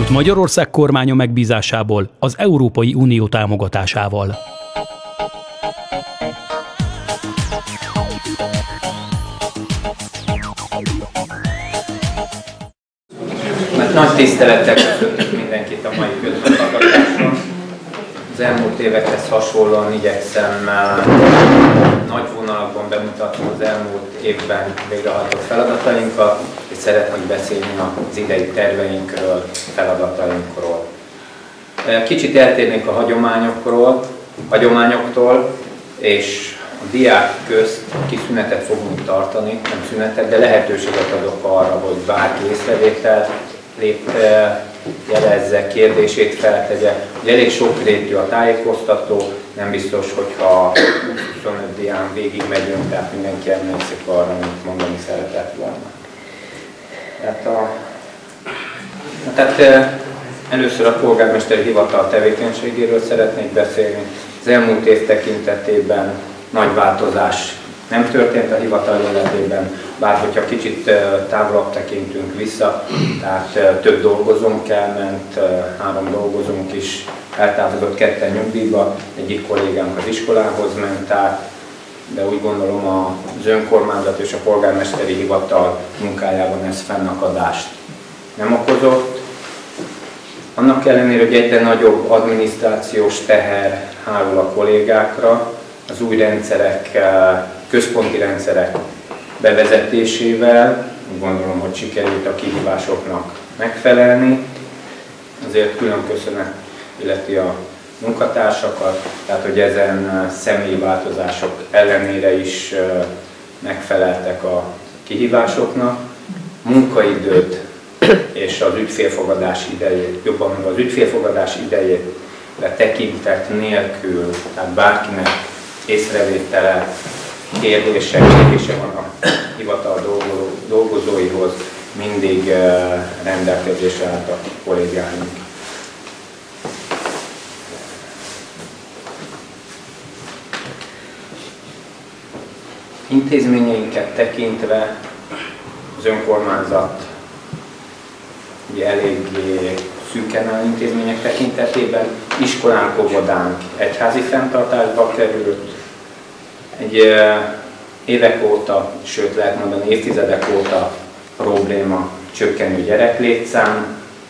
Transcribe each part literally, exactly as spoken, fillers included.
út Magyarország kormánya megbízásából az Európai Unió támogatásával. Nagy tisztelettel köszöntök mindenkit a mai közmeghallgatáson. Az elmúlt évekhez hasonlóan igyekszem nagy vonalakban bemutatni az elmúlt évben végrehajtott feladatainkat, és szeretnék beszélni az idei terveinkről, feladatainkról. Kicsit eltérnék a hagyományokról, hagyományoktól, és a diák közt kis szünetet fogunk tartani, nem szünetet, de lehetőséget adok arra, hogy bárki észrevételt lép, jelezze, kérdését feltegye. Ugye elég sokrétű a tájékoztató, nem biztos, hogyha huszonöt dián végig megyünk, tehát mindenki emlékszik arra, amit mondani szeretett volna. Tehát, a, tehát először a polgármesteri hivatal tevékenységéről szeretnék beszélni. Az elmúlt év tekintetében nagy változás nem történt a hivatal életében, bár hogyha kicsit távolabb tekintünk vissza, tehát több dolgozónk elment, három dolgozónk is eltávozott, ketten nyugdíjba, egyik kollégánk az iskolához ment át, de úgy gondolom az önkormányzat és a polgármesteri hivatal munkájában ez fennakadást nem okozott. Annak ellenére, hogy egyre nagyobb adminisztrációs teher hárul a kollégákra, az új rendszerek, központi rendszerek bevezetésével, úgy gondolom, hogy sikerült a kihívásoknak megfelelni. Azért külön köszönet illeti a munkatársakat, tehát hogy ezen személyi változások ellenére is megfeleltek a kihívásoknak. Munkaidőt és az ügyfélfogadás idejét, jobban mondva az ügyfélfogadás idejét tekintet nélkül, tehát bárkinek észrevétele, kérdése, kérdése van a hivatal dolgozóihoz, mindig rendelkezésre állt a kollégáink. Intézményeinket tekintve az önkormányzat ugye eléggé szűken áll intézmények tekintetében, iskolánk, óvodánk egyházi fenntartásba került. Egy évek óta, sőt lehet mondani évtizedek óta probléma csökkenő gyereklétszám.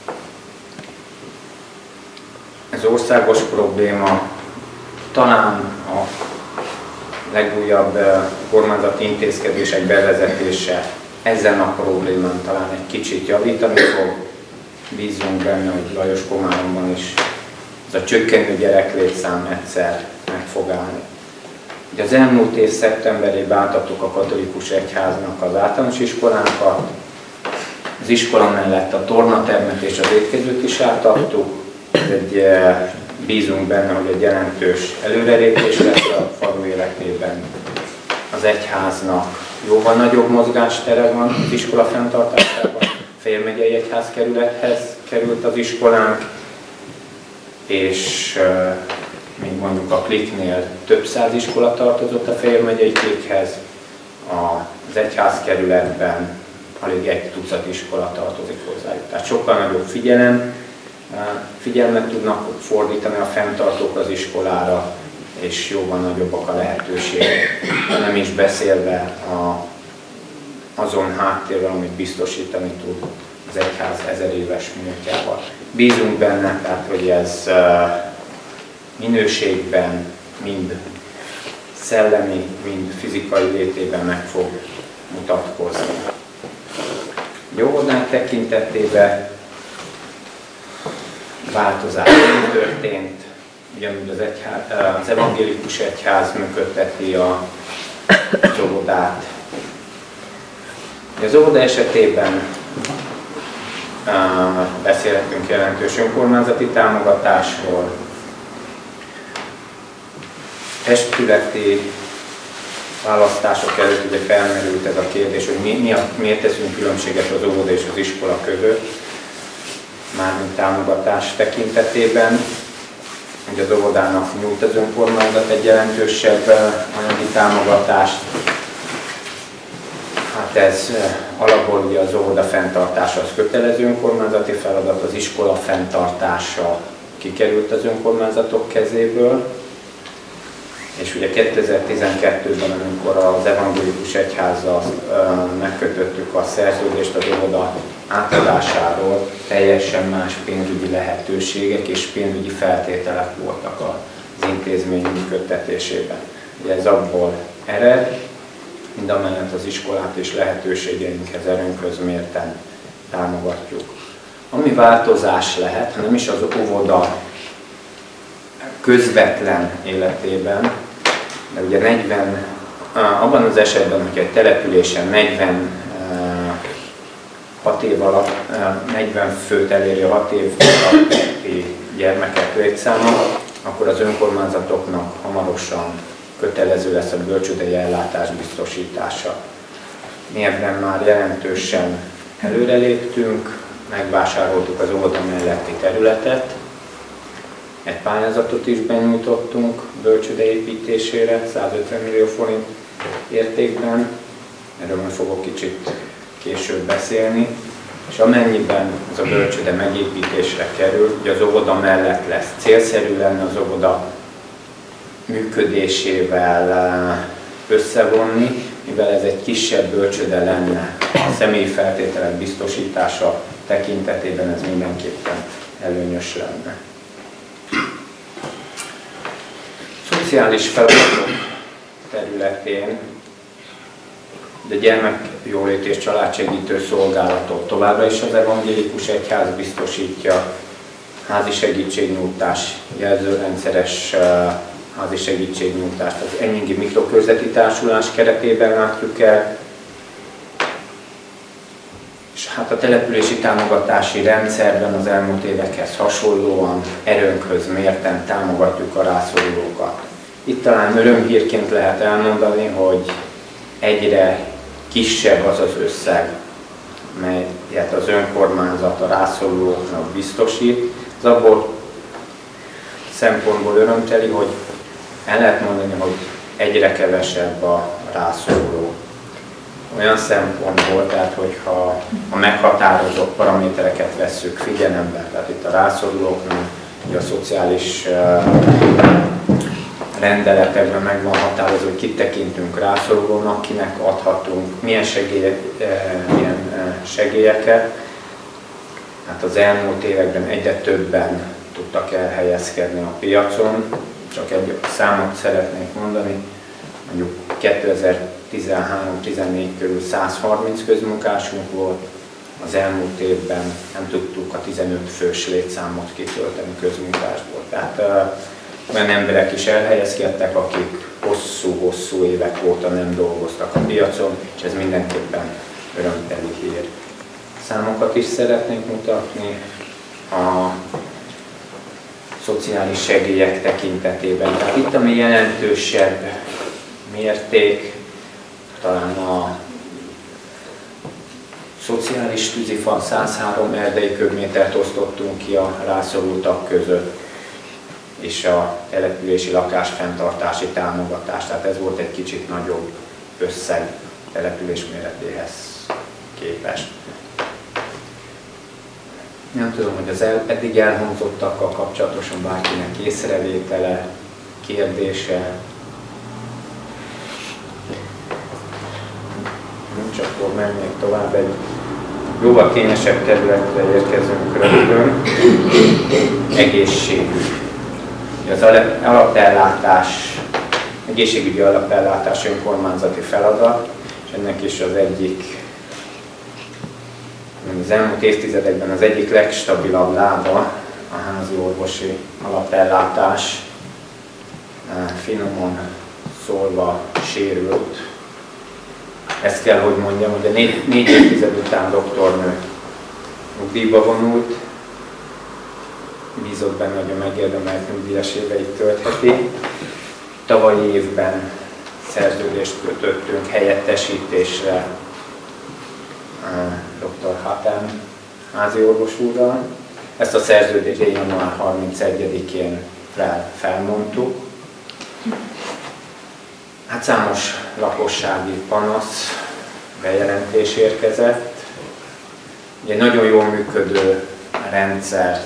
Ez országos probléma, talán a legújabb kormányzati intézkedések bevezetése ezen a problémán talán egy kicsit javítani fog. Bízunk benne, hogy Lajos Komáromban is ez a csökkenő gyereklétszám egyszer meg fog állni. Ugye az elmúlt év szeptemberében átadtuk a katolikus egyháznak az általános iskolánkat. Az iskola mellett a tornatermet és az étkezőt is átadtuk. Egy, bízunk benne, hogy egy jelentős előrelépés lesz a falu életében. Az egyháznak jóval nagyobb mozgástere van az iskola fenntartásában. Fél megyei egyházkerülethez került az iskolánk, és uh, még mondjuk a Kliknél több száz iskola tartozott a Fél megyei Klikhez, az egyházkerületben alig egy tucat iskola tartozik hozzájuk. Tehát sokkal nagyobb figyelem, uh, figyelmet tudnak fordítani a fenntartók az iskolára, és jóval nagyobbak a lehetőségek, nem is beszélve a azon háttérrel, amit biztosítani tud az egyház ezer éves múltjával. Bízunk benne, tehát, hogy ez minőségben, mind szellemi, mind fizikai létében meg fog mutatkozni. Óvodák tekintetében változás nem történt, ugyanúgy az, egyház, az evangélikus egyház működteti a óvodát. Az óvoda esetében uh, beszélhetünk jelentős önkormányzati támogatásról, testületi választások előtt ugye felmerült ez a kérdés, hogy mi, mi a, miért teszünk különbséget az óvoda és az iskola között, mármint támogatás tekintetében. Ugye az óvodának nyújt az önkormányzat egy jelentősebb anyagi támogatást. Hát ez alapból ugye az óvoda fenntartása az kötelező önkormányzati feladat, az iskola fenntartása kikerült az önkormányzatok kezéből, és ugye kétezer-tizenkettőben, amikor az evangélikus egyházzal megkötöttük a szerződést az óvoda átadásáról, teljesen más pénzügyi lehetőségek és pénzügyi feltételek voltak az intézmény működtetésében. Ugye ez abból ered, mindamellett az iskolát és lehetőségeinkhez erőnkhöz mérten támogatjuk. Ami változás lehet, nem is az óvoda közvetlen életében, de ugye negyven, abban az esetben, hogy egy településen negyvenhat év alatt, negyven főt eléri a hat év alatti gyermekek létszáma, akkor az önkormányzatoknak hamarosan kötelező lesz a bölcsődei ellátás biztosítása. Mi ebben már jelentősen előreléptünk, megvásároltuk az óvoda melletti területet, egy pályázatot is benyújtottunk bölcsőde építésére, százötven millió forint értékben, erről majd fogok kicsit később beszélni, és amennyiben az a bölcsőde megépítésre kerül, ugye az óvoda mellett lesz. Célszerű lenne az óvoda működésével összevonni, mivel ez egy kisebb bölcsőde lenne, a személyi feltételek biztosítása tekintetében ez mindenképpen előnyös lenne. Szociális feladatok területén de gyermekjólét és családsegítő szolgálatot továbbra is az evangélikus egyház biztosítja, házi segítségnyújtás, jelzőrendszeres házi segítségnyújtást az Enyingi Mikrokörzeti Társulás keretében látjuk el, és hát a települési támogatási rendszerben az elmúlt évekhez hasonlóan erőnkhöz mérten támogatjuk a rászorulókat. Itt talán örömhírként lehet elmondani, hogy egyre kisebb az az összeg, melyet az önkormányzat a rászorulóknak biztosít. Ez abból szempontból örömteli, hogy el lehet mondani, hogy egyre kevesebb a rászoruló. Olyan szempontból, tehát hogyha a meghatározott paramétereket vesszük figyelembe, tehát itt a rászorulóknak, a szociális rendeletekben meg van határozva, hogy kit tekintünk rászorulónak, kinek adhatunk, milyen, segélyek, milyen segélyeket. Hát az elmúlt években egyre többen tudtak elhelyezkedni a piacon. Csak egy számot szeretnék mondani, mondjuk kétezer-tizenhárom tizennégy körül száz harminc közmunkásunk volt, az elmúlt évben nem tudtuk a tizenöt fős létszámot kitölteni közmunkásból. Tehát uh, olyan emberek is elhelyezkedtek, akik hosszú-hosszú évek óta nem dolgoztak a piacon, és ez mindenképpen örömteli hír. Számokat is szeretnék mutatni a szociális segélyek tekintetében. Tehát itt ami jelentősebb mérték, talán a szociális tűzifa százhárom erdei köbmétert osztottunk ki a rászorultak között, és a települési lakásfenntartási támogatás. Tehát ez volt egy kicsit nagyobb összeg település méretéhez képest. Nem tudom, hogy az el, eddig elhangzottakkal kapcsolatosan bárkinek észrevétele, kérdése. Nincs, akkor menjünk tovább. Egy jóval kényesebb területre érkezünk rögtön. Egészségügy. Az alapellátás, egészségügyi alapellátás önkormányzati feladat, és ennek is az egyik, az elmúlt évtizedekben az egyik legstabilabb lába a házi orvosi alapellátás, finoman szólva sérült. Ezt kell, hogy mondjam, hogy a négy, négy évtized után doktornő nyugdíjba vonult, bízott benne, hogy a megérdemelt nyugdíjas éveit töltheti. Tavalyi évben szerződést kötöttünk helyettesítésre doktor Hatem háziorvos úrral. Ezt a szerződést január harmincegyedikén fel, felmondtuk. Hát számos lakossági panasz bejelentés érkezett. Egy nagyon jól működő rendszer,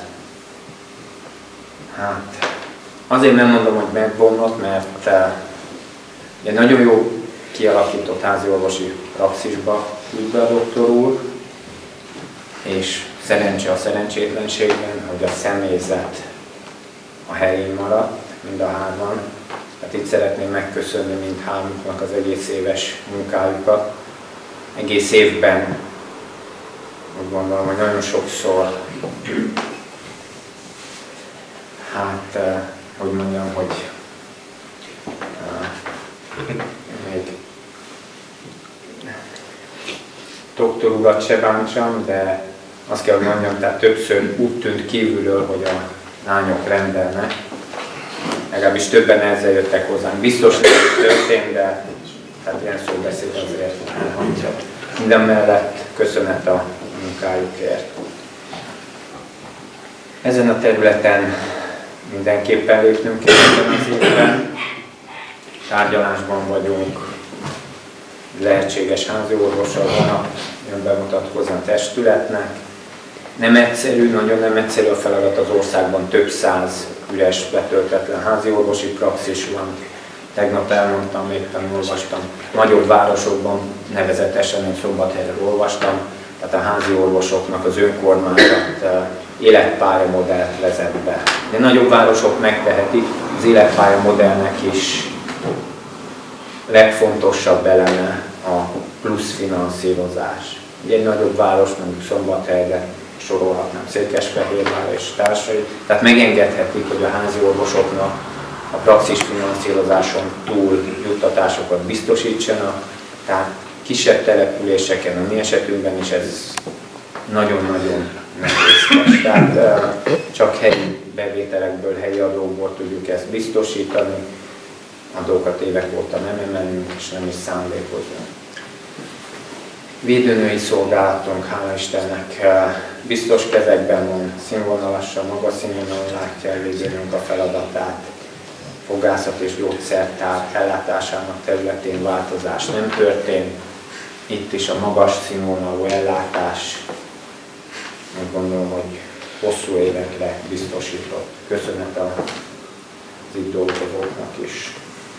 hát azért nem mondom, hogy megbomlott, mert egy nagyon jó kialakított háziorvosi praxisba ült be a doktor úr, és szerencse a szerencsétlenségben, hogy a személyzet a helyén maradt, mind a hárman. Hát itt szeretném megköszönni mindhármuknak az egész éves munkájukat. Egész évben úgy gondolom, hogy nagyon sokszor, hát, hogy mondjam, hogy még doktor urat se bántsam, de azt kell, hogy mondjam, tehát többször úgy tűnt kívülről, hogy a lányok rendelnek. Legalábbis többen ezzel jöttek hozzánk. Biztos, hogy történt, de tehát ilyen szóbeszéd azért elhangja. Minden mellett köszönet a munkájukért. Ezen a területen mindenképpen lépnünk kell az évben. Tárgyalásban vagyunk, lehetséges házi orvossal van, jön bemutatkozni a testületnek. Nem egyszerű, nagyon nem egyszerű a feladat az országban, több száz üres, betöltetlen házi orvosi praxis van. Tegnap elmondtam, éppen olvastam, nagyobb városokban, nevezetesen én Szombathelyről olvastam, tehát a házi orvosoknak az önkormányzat életpályamodellt vezet be. De nagyobb városok megtehetik, az életpályamodellnek is legfontosabb eleme a plusz finanszírozás. Ugye egy nagyobb város, mondjuk Szombathelyre sorolhatnám, Székesfehérvár és társai, tehát megengedhetik, hogy a házi orvosoknak a praxis finanszírozáson túl juttatásokat biztosítsanak, tehát kisebb településeken, a mi esetünkben is ez nagyon-nagyon nehéz. Tehát csak helyi bevételekből, helyi adókból tudjuk ezt biztosítani, adókat évek óta nem emelünk, és nem is szándékozunk. Védőnői szolgálatunk, hála Istennek, biztos kezekben van, színvonalasan, magas színvonalon látja el védőnünk a feladatát. Fogászat és gyógyszertár ellátásának területén változás nem történt. Itt is a magas színvonalú ellátás, úgy gondolom, hogy hosszú évekre biztosított. Köszönet az itt dolgozóknak is.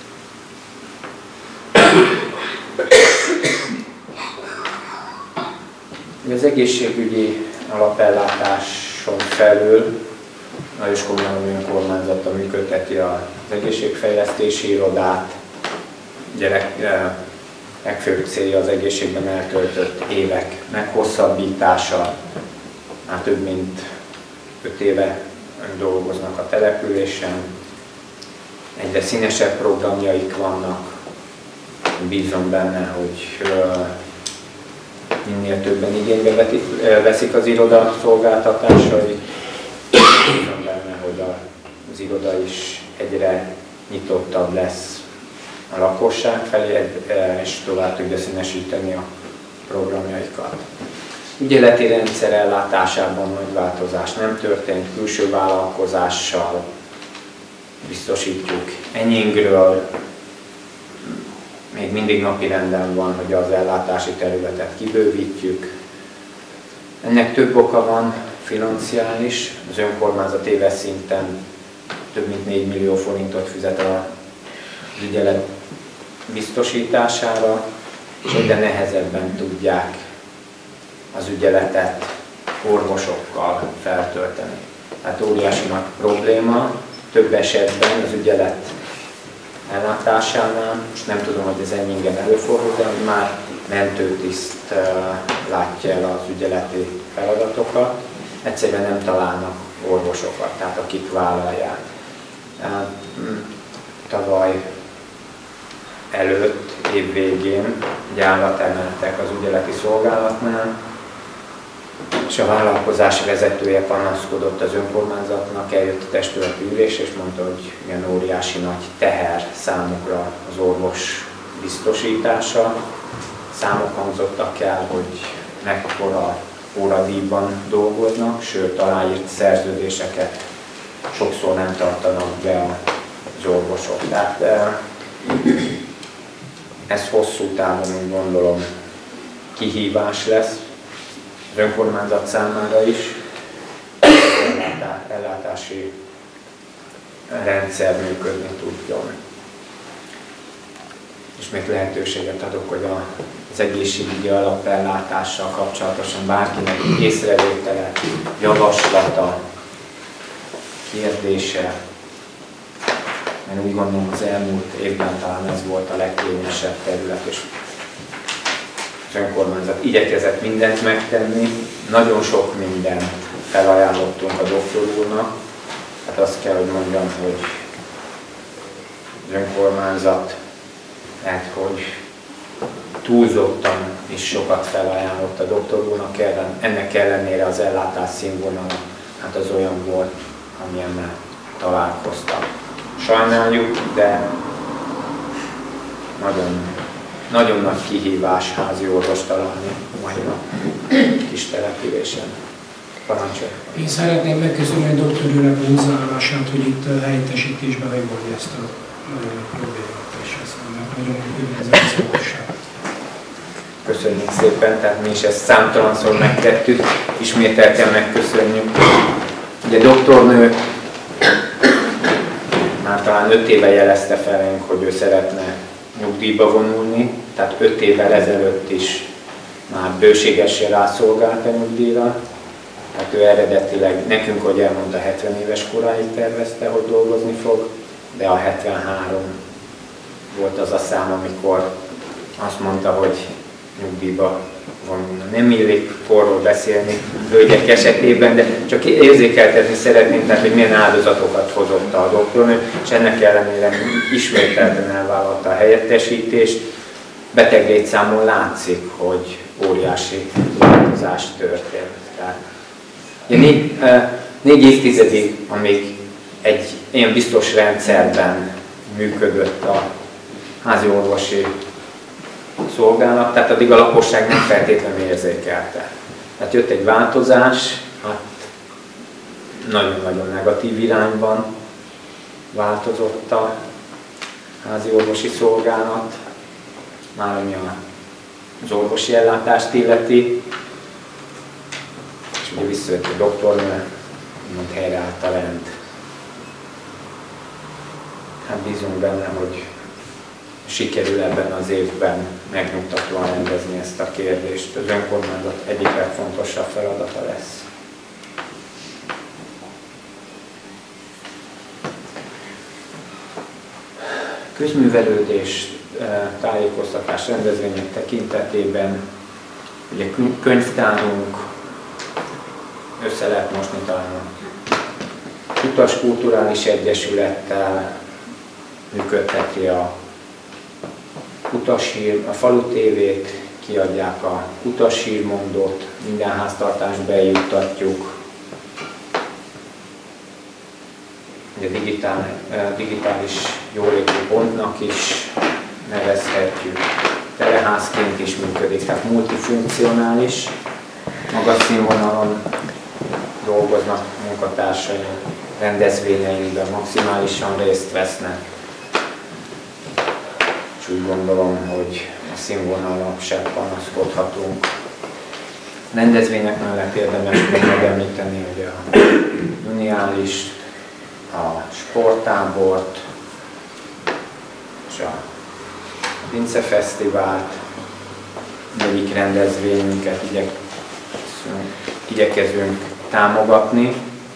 Az egészségügyi alapellátáson felül a Jóskomlányi önkormányzata működteti az egészségfejlesztési irodát. Gyerek, legfőbb célja az egészségben eltöltött évek meghosszabbítása. Már több mint öt éve dolgoznak a településen. Egyre színesebb programjaik vannak. Bízom benne, hogy minél többen igénybe veszik az iroda szolgáltatásait. Bízom benne, hogy az iroda is egyre nyitottabb lesz a lakosság felé, és tovább tudja színesíteni a programjaikat. Ügyeleti rendszer ellátásában nagy változás nem történt, külső vállalkozással biztosítjuk Enyingről. Még mindig napirenden van, hogy az ellátási területet kibővítjük. Ennek több oka van, financiális. Az önkormányzat éves szinten több mint négy millió forintot fizet az ügyelet biztosítására, és egyre nehezebben tudják az ügyeletet orvosokkal feltölteni. Tehát óriási nagy probléma, több esetben az ügyelet ellátásánál, most nem tudom, hogy ez Enyingen előfordul, de már mentőtiszt látja el az ügyeleti feladatokat, egyszerűen nem találnak orvosokat, tehát akik vállalják. Tavaly előtt, év végén gyárat emeltek az ügyeleti szolgálatnál, és a vállalkozás vezetője panaszkodott az önkormányzatnak, eljött a testületi ülés, és mondta, hogy ilyen óriási nagy teher számukra az orvos biztosítása. Számok hangzottak el, hogy mekkora óradíjban dolgoznak, sőt aláírt szerződéseket sokszor nem tartanak be az orvosok. Tehát ez hosszú távon, úgy gondolom, kihívás lesz az önkormányzat számára is, ellátási rendszer működni tudjon. Ismét lehetőséget adok, hogy az egészségügyi alapellátással kapcsolatosan bárkinek észrevétele, javaslata, kérdése. Én úgy gondolom, az elmúlt évben talán ez volt a legkényesebb terület, és az önkormányzat igyekezett mindent megtenni. Nagyon sok mindent felajánlottunk a doktor úrnak. Hát azt kell, hogy mondjam, hogy az önkormányzat lehet, hogy túlzottan is sokat felajánlott a doktor úrnak, ennek ellenére az ellátás színvonala hát az olyan volt, amilyennel találkoztam. Sajnáljuk, de nagyon, nagyon nagy kihívás házi orvost találni mai nap kis településen. Parancsolj! Én szeretném megköszönni a doktor úrnak a hozzáállását, hogy itt a helyettesítésben megoldja ezt a problémát, és ezt nagyon üdvözlően. Köszönjük szépen, tehát mi is ezt számtalanszor megtettük, ismételten megköszönjük. Ugye doktornő már talán öt éve jelezte felénk, hogy ő szeretne nyugdíjba vonulni, tehát öt évvel ezelőtt is már bőségesen rászolgált a nyugdíjra. Hát ő eredetileg nekünk, hogy elmondta, hetven éves koráig tervezte, hogy dolgozni fog, de a hetvenhárom volt az a szám, amikor azt mondta, hogy nyugdíjba vonulna. Nem illik korról beszélni hölgyek esetében, de csak érzékeltetni szeretném, tehát, hogy milyen áldozatokat hozott a doktornő, és ennek ellenére ismételten elvállalta a helyettesítést. Beteglétszámon látszik, hogy óriási változás történt. Tehát, négy, négy évtizedig, amíg egy ilyen biztos rendszerben működött a házi orvosi szolgálat, tehát addig a lakosság nem feltétlenül érzékelte. Tehát jött egy változás, hát nagyon-nagyon negatív irányban változott a házi orvosi szolgálat, már ami az orvosi ellátást illeti, és ugye visszajött a doktornő, mond helyreállt a rend. Hát bízunk benne, hogy sikerül ebben az évben megnyugtatóan rendezni ezt a kérdést. Az önkormányzat egyik legfontosabb feladata lesz. Közművelődés, tájékoztatás, rendezvények tekintetében ugye könyvtárunk össze lehet mosni talán a Utas Kulturális Egyesülettel, működteti a Utashír, a Falu tévét, kiadják a Utashírmondót, minden háztartásba eljuttatjuk. Ugye digitál, digitális jóléti pontnak is nevezhetjük. Teleházként is működik, tehát multifunkcionális, magas színvonalon dolgoznak munkatársai, rendezvényeinkben maximálisan részt vesznek. És úgy gondolom, hogy a színvonalon sem panaszkodhatunk. Rendezvények mellett érdemes még megemlíteni, hogy a Juniális, a sporttábort és a Pincefesztivált, egyik rendezvényünket igyekezünk, igyekezünk támogatni.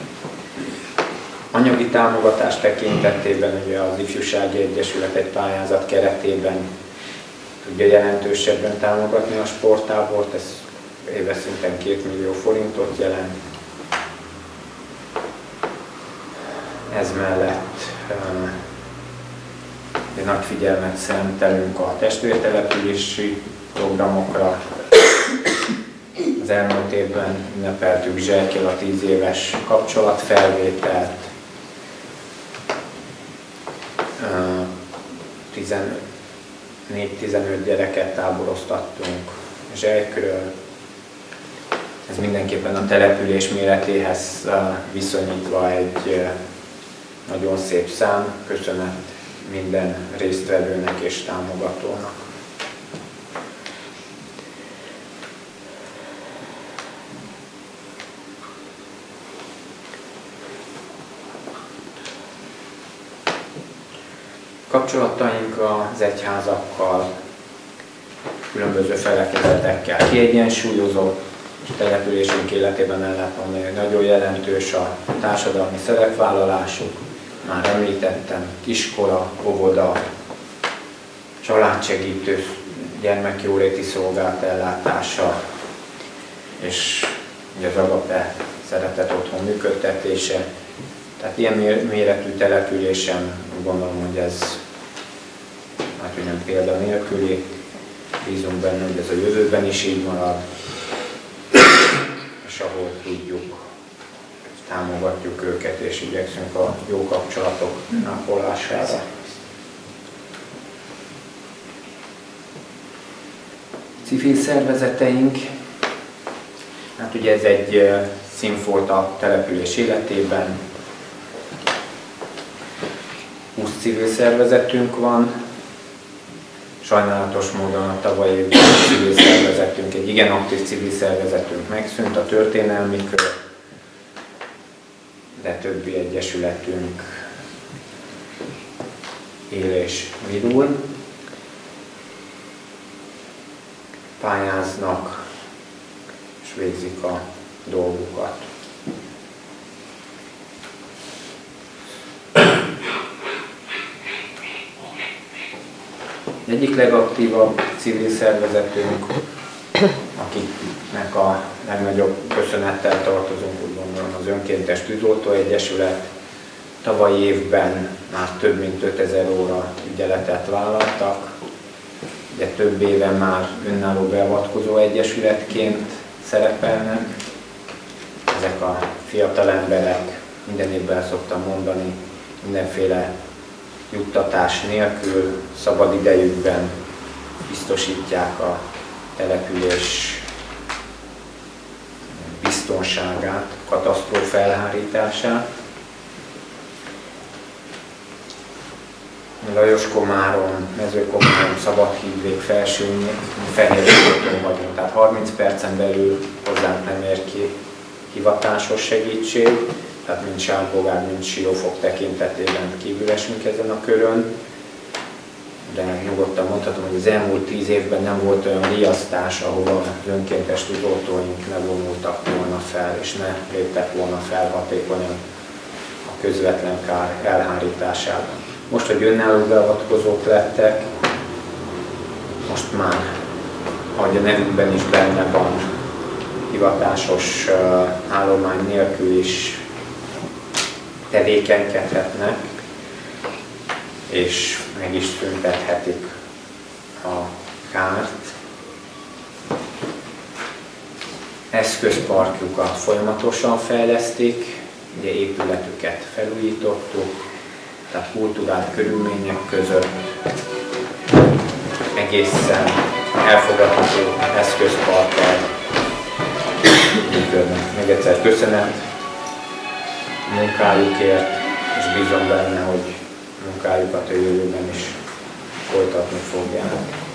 Anyagi támogatás tekintetében ugye az Ifjúsági Egyesület egy pályázat keretében tudja jelentősebben támogatni a sporttábort, ez éves szinten két millió forintot jelent. Ez mellett um, egy nagy figyelmet szentelünk a testvértelepülési programokra. Az elmúlt évben ünnepeltük Zserkél a tíz éves kapcsolatfelvételt. tizennégy-tizenöt gyereket táboroztattunk Zserkről. Ez mindenképpen a település méretéhez viszonyítva egy nagyon szép szám. Köszönet minden résztvevőnek és támogatónak. Kapcsolataink az egyházakkal, különböző felekezetekkel kiegyensúlyozott, és településünk életében el lehet mondani, hogy nagyon jelentős a társadalmi szerepvállalásuk. Már említettem, iskola, óvoda, családsegítő, gyermekjóléti szolgálat ellátása, és ugye az Agape Szeretett Otthon működtetése. Tehát ilyen méretű településen gondolom, hogy ez hát, hogy nem példa nélküli. Bízunk benne, hogy ez a jövőben is így marad, és ahol tudjuk, támogatjuk őket, és igyekszünk a jó kapcsolatok ápolására. Civil szervezeteink, hát ugye ez egy színfolt a település életében. húsz civil szervezetünk van, sajnálatos módon a tavalyi évben civil szervezetünk, egy igen aktív civil szervezetünk megszűnt, a történelmi kör, de többi egyesületünk él és virul. Pályáznak és végzik a dolgukat. Egyik legaktívabb civil szervezetünk, akiknek a legnagyobb köszönettel tartozunk, úgy gondolom, az Önkéntes Tűzoltó Egyesület. Tavalyi évben már több mint ötezer óra ügyeletet vállaltak. Ugye több éve már önálló beavatkozó egyesületként szerepelnek. Ezek a fiatal emberek, minden évben szoktam mondani, mindenféle juttatás nélkül, szabad idejükben biztosítják a település biztonságát, katasztrófa elhárítását. Lajos-Komárom, Mezőkomárom, Szabadhídvég, Felsőnyék, Fehérvárton vagyunk, tehát harminc percen belül hozzánk nem ér ki hivatásos segítség, tehát mind Sárbogád, mind Siófok tekintetében kívül esünk ezen a körön, de nyugodtan mondhatom, hogy az elmúlt tíz évben nem volt olyan riasztás, ahol az önkéntes tűzoltóink ne vonultak volna fel, és ne léptek volna fel hatékonyan a közvetlen kár elhárításában. Most, hogy önálló beavatkozók lettek, most már, ahogy a nevükben is benne van, hivatásos állomány nélkül is tevékenykedhetnek, és meg is szüntethetik a kárt. Eszközparkjukat folyamatosan fejlesztik, ugye épületüket felújítottuk, tehát kulturált körülmények között egészen elfogadható eszközparkkal működnek. Még egyszer köszönet munkájukért, és bízom benne, hogy munkájukat a jövőben is folytatni fogják.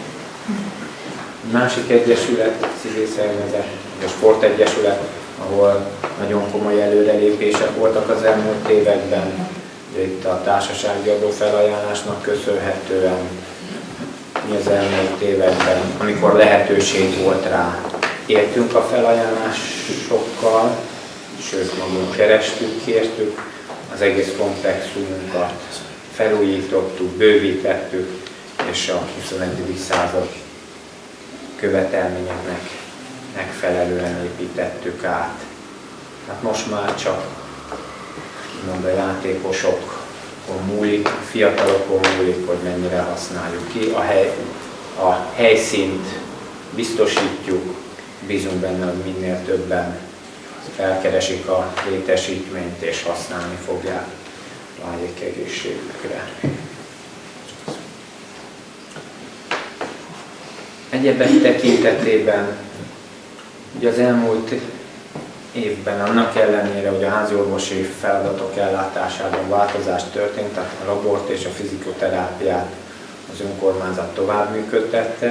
Másik egyesület, civil szervezet, a sportegyesület, ahol nagyon komoly előrelépések voltak az elmúlt években. Itt a társasági adó felajánlásnak köszönhetően mi az elmúlt években, amikor lehetőség volt rá, éltünk a felajánlásokkal, sőt magunk kerestük, kértük, az egész komplexumunkat felújítottuk, bővítettük, és a huszonegyedik század követelményeknek megfelelően építettük át. Hát most már csak mond a játékosokon múlik, a fiatalokon múlik, hogy mennyire használjuk ki. A, hely, a helyszínt biztosítjuk, bízunk benne, hogy minél többen felkeresik a létesítményt és használni fogják vágyék egészségükre. Egyebek tekintetében ugye az elmúlt évben annak ellenére, hogy a háziorvosi feladatok ellátásában változás történt, tehát a labort és a fizikoterápiát az önkormányzat tovább működtette.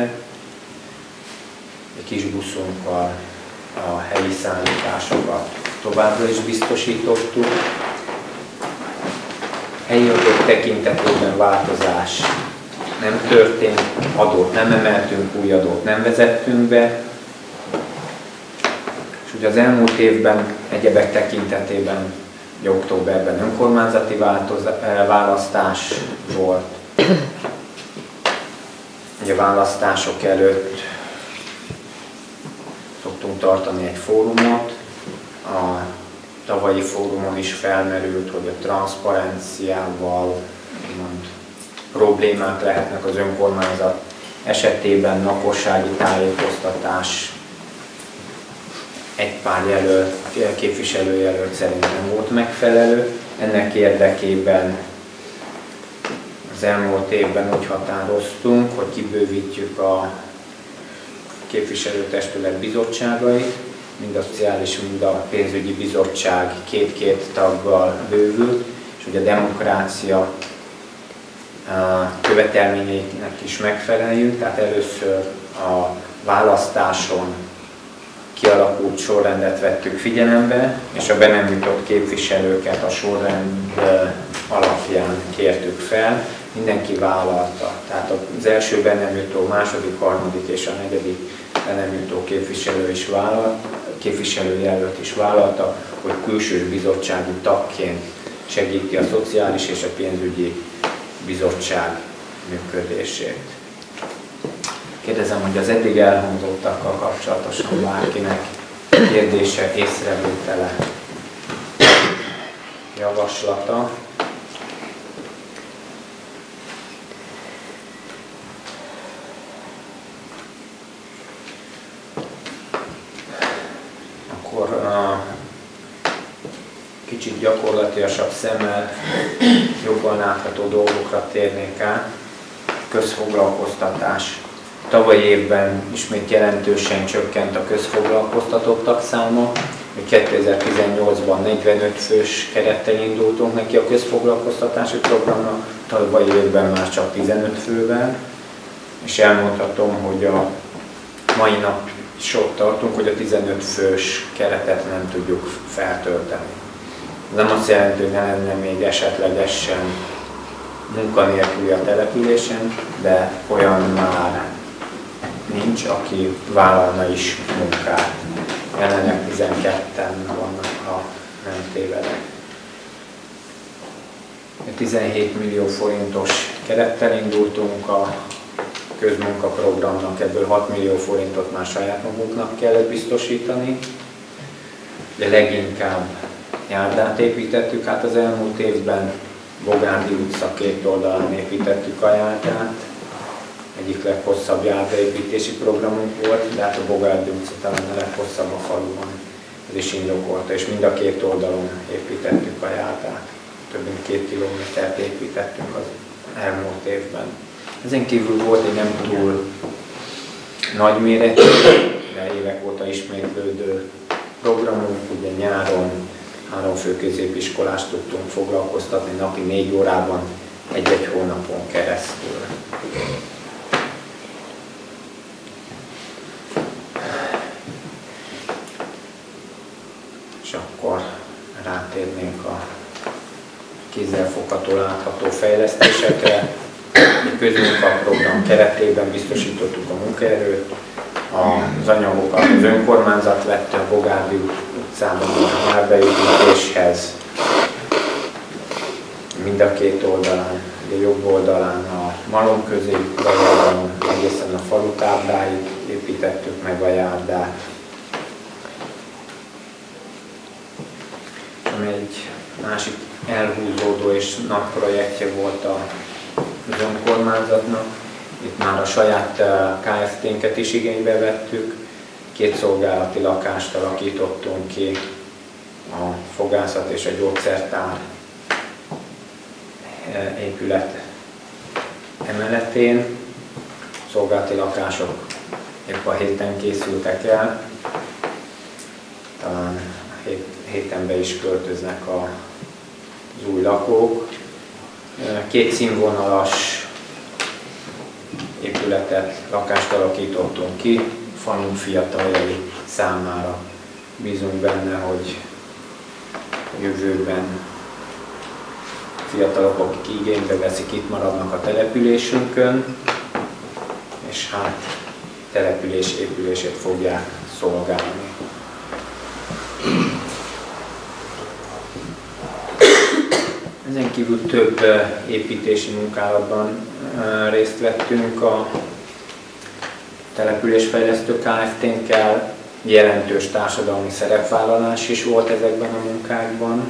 Egy kis buszunkkal a helyi szállításokat továbbra is biztosítottuk. helyi adók tekintetében változás nem történt, adót nem emeltünk, új adót nem vezettünk be, és ugye az elmúlt évben egyebek tekintetében ugye októberben önkormányzati választás volt. Ugye választások előtt szoktunk tartani egy fórumot. A tavalyi fórumon is felmerült, hogy a transzparenciával mond, problémák lehetnek az önkormányzat esetében, lakossági tájékoztatás, egy pár jelölt, képviselőjelölt szerint nem volt megfelelő. Ennek érdekében az elmúlt évben úgy határoztunk, hogy kibővítjük a képviselőtestület bizottságait, mind a szociális, mind a pénzügyi bizottság két-két taggal bővült, és ugye a demokrácia követelményeinek is megfeleljünk, tehát először a választáson kialakult sorrendet vettük figyelembe, és a be nem jutott képviselőket a sorrend alapján kértük fel. Mindenki vállalta, tehát az első be nem jutó, második, harmadik és a negyedik be nem jutó képviselő is vállalt, képviselőjelölt is vállalta, hogy külső bizottsági tagként segíti a szociális és a pénzügyi bizottság működését. Kérdezem, hogy az eddig elhangzottakkal kapcsolatosan bárkinek kérdése, észrevétele, javaslata. Akkor uh, kicsit gyakorlatilasabb szemmel jobban látható dolgokra térnék át. Közfoglalkoztatás. Tavalyi évben ismét jelentősen csökkent a közfoglalkoztatottak száma. kétezer-tizennyolcban negyvenöt fős kerettel indultunk neki a közfoglalkoztatási programnak, tavalyi évben már csak tizenöt fővel, és elmondhatom, hogy a mai nap is ott tartunk, hogy a tizenöt fős keretet nem tudjuk feltölteni. Ez nem azt jelenti, hogy ne lenne még esetlegesen munkanélküli a településen, de olyan már nincs, aki vállalna is munkát. Jelenleg tizenketten vannak, ha nem tévedek. tizenhét millió forintos kerettel indultunk a közmunkaprogramnak, ebből hat millió forintot már saját magunknak kellett biztosítani, de leginkább járdát építettük át az elmúlt évben, Bogárdi utca két oldalán építettük a járdát, egyik leghosszabb járdaépítési programunk volt, de hát a Bogárdi utca talán a leghosszabb a faluban, ez is indokolta, és mind a két oldalon építettük a járdát. Több mint két kilométert építettünk az elmúlt évben. Ezen kívül volt egy nem túl nagyméretű, de évek óta ismétlődő programunk, ugye nyáron három fő középiskolást tudtunk foglalkoztatni napi négy órában, egy-egy hónapon keresztül. És akkor rátérnénk a kézzelfogható, látható fejlesztésekre. A közmunkaprogram keretében biztosítottuk a munkaerőt, az anyagokat az önkormányzat vette a Bogárdi utcában a járdaépítéshez, mind a két oldalán, a jobb oldalán a Malom középoldalon, egészen a falutábláig építettük meg a járdát. Ami egy másik elhúzódó és nagy projektje volt az önkormányzatnak. Itt már a saját ká ef té-nket is igénybe vettük. Két szolgálati lakást alakítottunk ki a fogászat és a gyógyszertár épület emeletén. Szolgálati lakások épp a héten készültek el. Talán a héten be is költöznek az új lakók. Két színvonalas épületet, lakást alakítottunk ki, falunk fiataljai számára. Bízunk benne, hogy jövőben fiatalok, akik igénybe veszik, itt maradnak a településünkön, és hát település épülését fogják szolgálni. Ezen kívül több építési munkálatban részt vettünk a településfejlesztő Kft-nkkel, jelentős társadalmi szerepvállalás is volt ezekben a munkákban.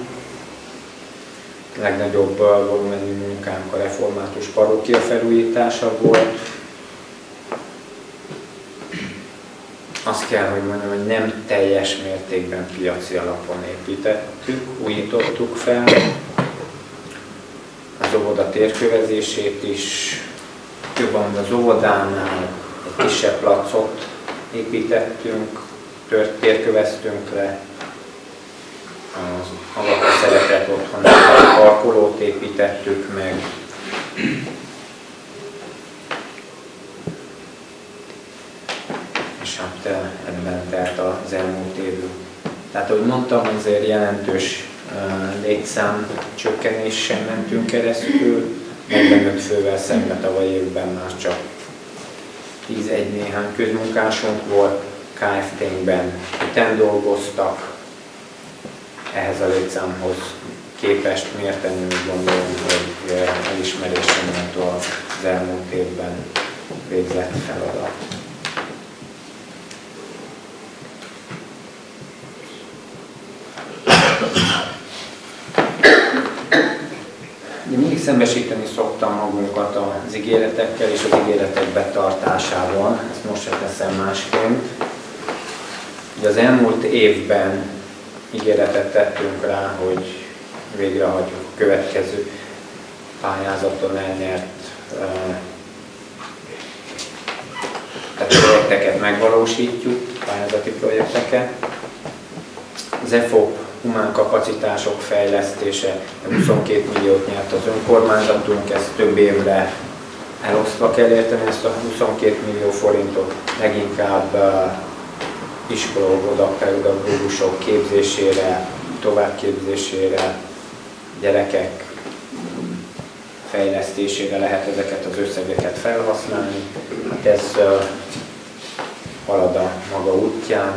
A legnagyobb volumenű munkánk a református parókia felújítása volt. Azt kell, hogy mondjam, hogy nem teljes mértékben piaci alapon építettük, újítottuk fel. Az óvoda térkövezését is, jobban az óvodánál egy kisebb placot építettünk, térköveztünk le, az alapra szeretett otthonát, a parkolót építettük meg. És hát ebben telt az elmúlt évünk. Tehát, ahogy mondtam, azért jelentős létszám csökkenésen mentünk keresztül, negyvenöt fővel szemben tavaly évben már csak tízegy néhány közmunkásunk volt, Kft-nkben öten dolgoztak, ehhez a létszámhoz képest mérten úgy gondolom, hogy elismerésre méltó az elmúlt évben végzett feladat. Mindig szembesíteni szoktam magunkat az ígéretekkel és az ígéretek betartásával, ezt most sem teszem másként. Ugye az elmúlt évben ígéretet tettünk rá, hogy végrehajtjuk a következő pályázaton elnyert tehát projekteket megvalósítjuk, pályázati projekteket. Az e fo pé humán kapacitások fejlesztése huszonkét milliót nyert az önkormányzatunk, ezt több évre elosztva kell érteni ezt a huszonkét millió forintot, leginkább uh, iskola, pedagógusok képzésére, továbbképzésére, gyerekek fejlesztésére lehet ezeket az összegeket felhasználni. Hát ez uh, halad a maga útján.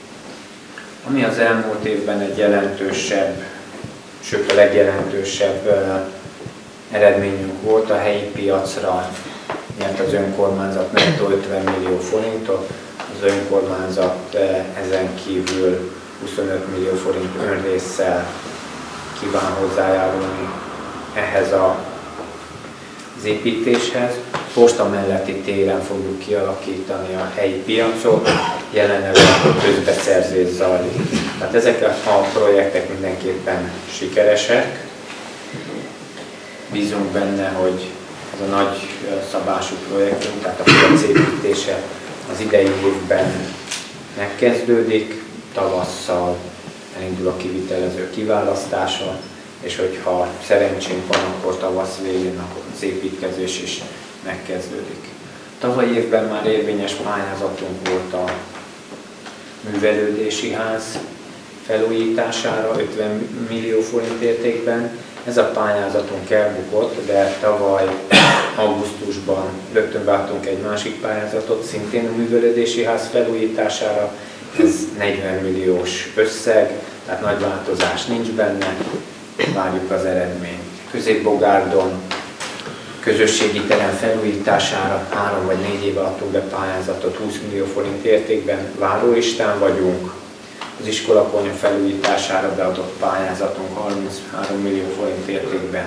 Ami az elmúlt évben egy jelentősebb, sőt a legjelentősebb uh, eredményünk volt, a helyi piacra nyert az önkormányzat nettó ötven millió forintot, az önkormányzat uh, ezen kívül huszonöt millió forint önrésszel kíván hozzájárulni ehhez a, az építéshez. Posta melletti téren fogjuk kialakítani a helyi piacot, jelenleg a közbeszerzés zajlik. Tehát ezek a projektek mindenképpen sikeresek. Bízunk benne, hogy ez a nagy szabású projektünk, tehát a piac építése az idei évben megkezdődik, tavasszal elindul a kivitelező kiválasztása, és hogyha szerencsénk van, akkor tavasz végén az építkezés is megkezdődik. Tavaly évben már érvényes pályázatunk volt a művelődési ház felújítására ötven millió forint értékben. Ez a pályázatunk elbukott, de tavaly augusztusban rögtön beadtunk egy másik pályázatot, szintén a művelődési ház felújítására. Ez negyven milliós összeg, tehát nagy változás nincs benne, várjuk az eredményt. Közép-Bogárdon közösségi terem felújítására három vagy négy éve adtunk be pályázatot, húsz millió forint értékben várólistán vagyunk. Az iskolakonya felújítására beadott pályázatunk harminchárom millió forint értékben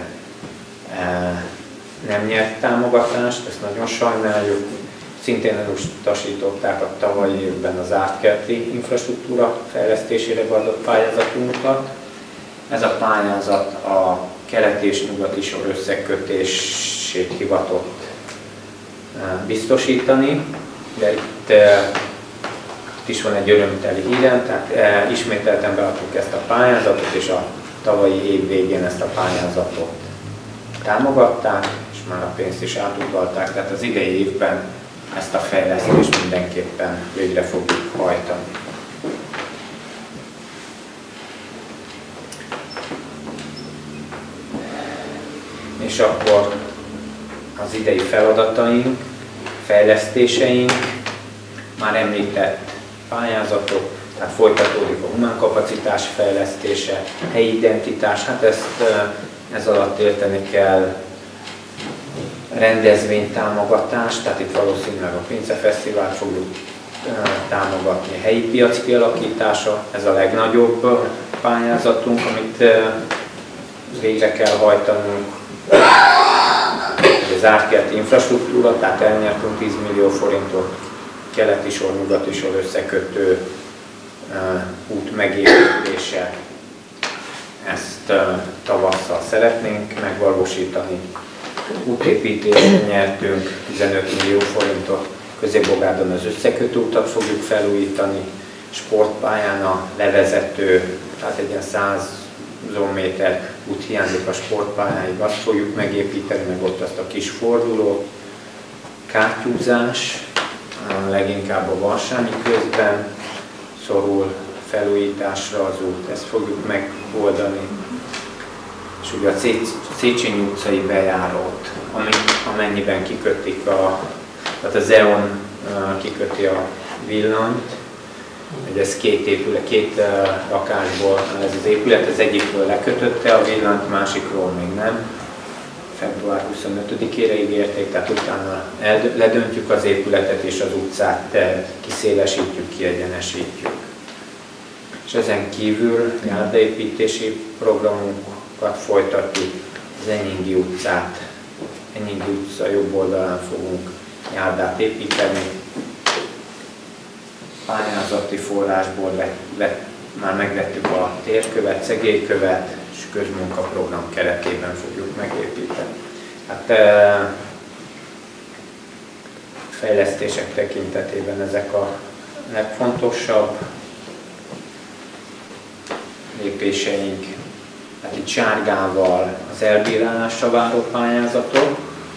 nem nyert támogatást, ezt nagyon sajnáljuk. Szintén elutasították a tavalyi évben az átkelti infrastruktúra fejlesztésére beadott pályázatunkat. Ez a pályázat a keleti és nyugati sor összekötését hivatott biztosítani, de itt, itt is van egy örömteli hírem, tehát ismételten beadtuk ezt a pályázatot, és a tavalyi év végén ezt a pályázatot támogatták, és már a pénzt is átutalták, tehát az idei évben ezt a fejlesztést mindenképpen végre fogjuk hajtani. akkor az idei feladataink, fejlesztéseink, már említett pályázatok, tehát folytatódik a humánkapacitás fejlesztése, helyi identitás, hát ezt ez alatt érteni kell rendezvénytámogatás, tehát itt valószínűleg a Pincefesztivált fogjuk támogatni, a helyi piac kialakítása, ez a legnagyobb pályázatunk, amit végre kell hajtanunk. Az árkelt infrastruktúra, tehát elnyertünk tíz millió forintot, keleti sor, nyugati sor összekötő út megépítése. Ezt tavasszal szeretnénk megvalósítani. Útépítésre nyertünk tizenöt millió forintot, Közép-Bogádon az összekötő utat fogjuk felújítani, sportpályán a levezető, tehát egy ilyen száz méter út hiányzik a sportpályáig, azt fogjuk megépíteni, meg ott azt a kis fordulót. Kátyúzás, leginkább a Varsányi közben szorul felújításra az út, ezt fogjuk megoldani. És ugye a Széchenyi utcai bejárót, amennyiben kikötik a, tehát az e on kiköti a villanyt, hogy ez két épület, két lakásból, ez az épület, az egyikről lekötötte a villanyt, másikról még nem. február huszonötödikére ígérték, tehát utána ledöntjük az épületet és az utcát kiszélesítjük, kiegyenesítjük. És ezen kívül járdaépítési programunkat folytatjuk, az Enyingi utcát, Enyingi utca jobb oldalán fogunk járdát építeni. Pályázati forrásból vett, vett, már megvettük a térkövet, szegélykövet, és közmunkaprogram keretében fogjuk megépíteni. Hát e, fejlesztések tekintetében ezek a legfontosabb lépéseink. Hát itt sárgával az elbírálásra váró pályázatok.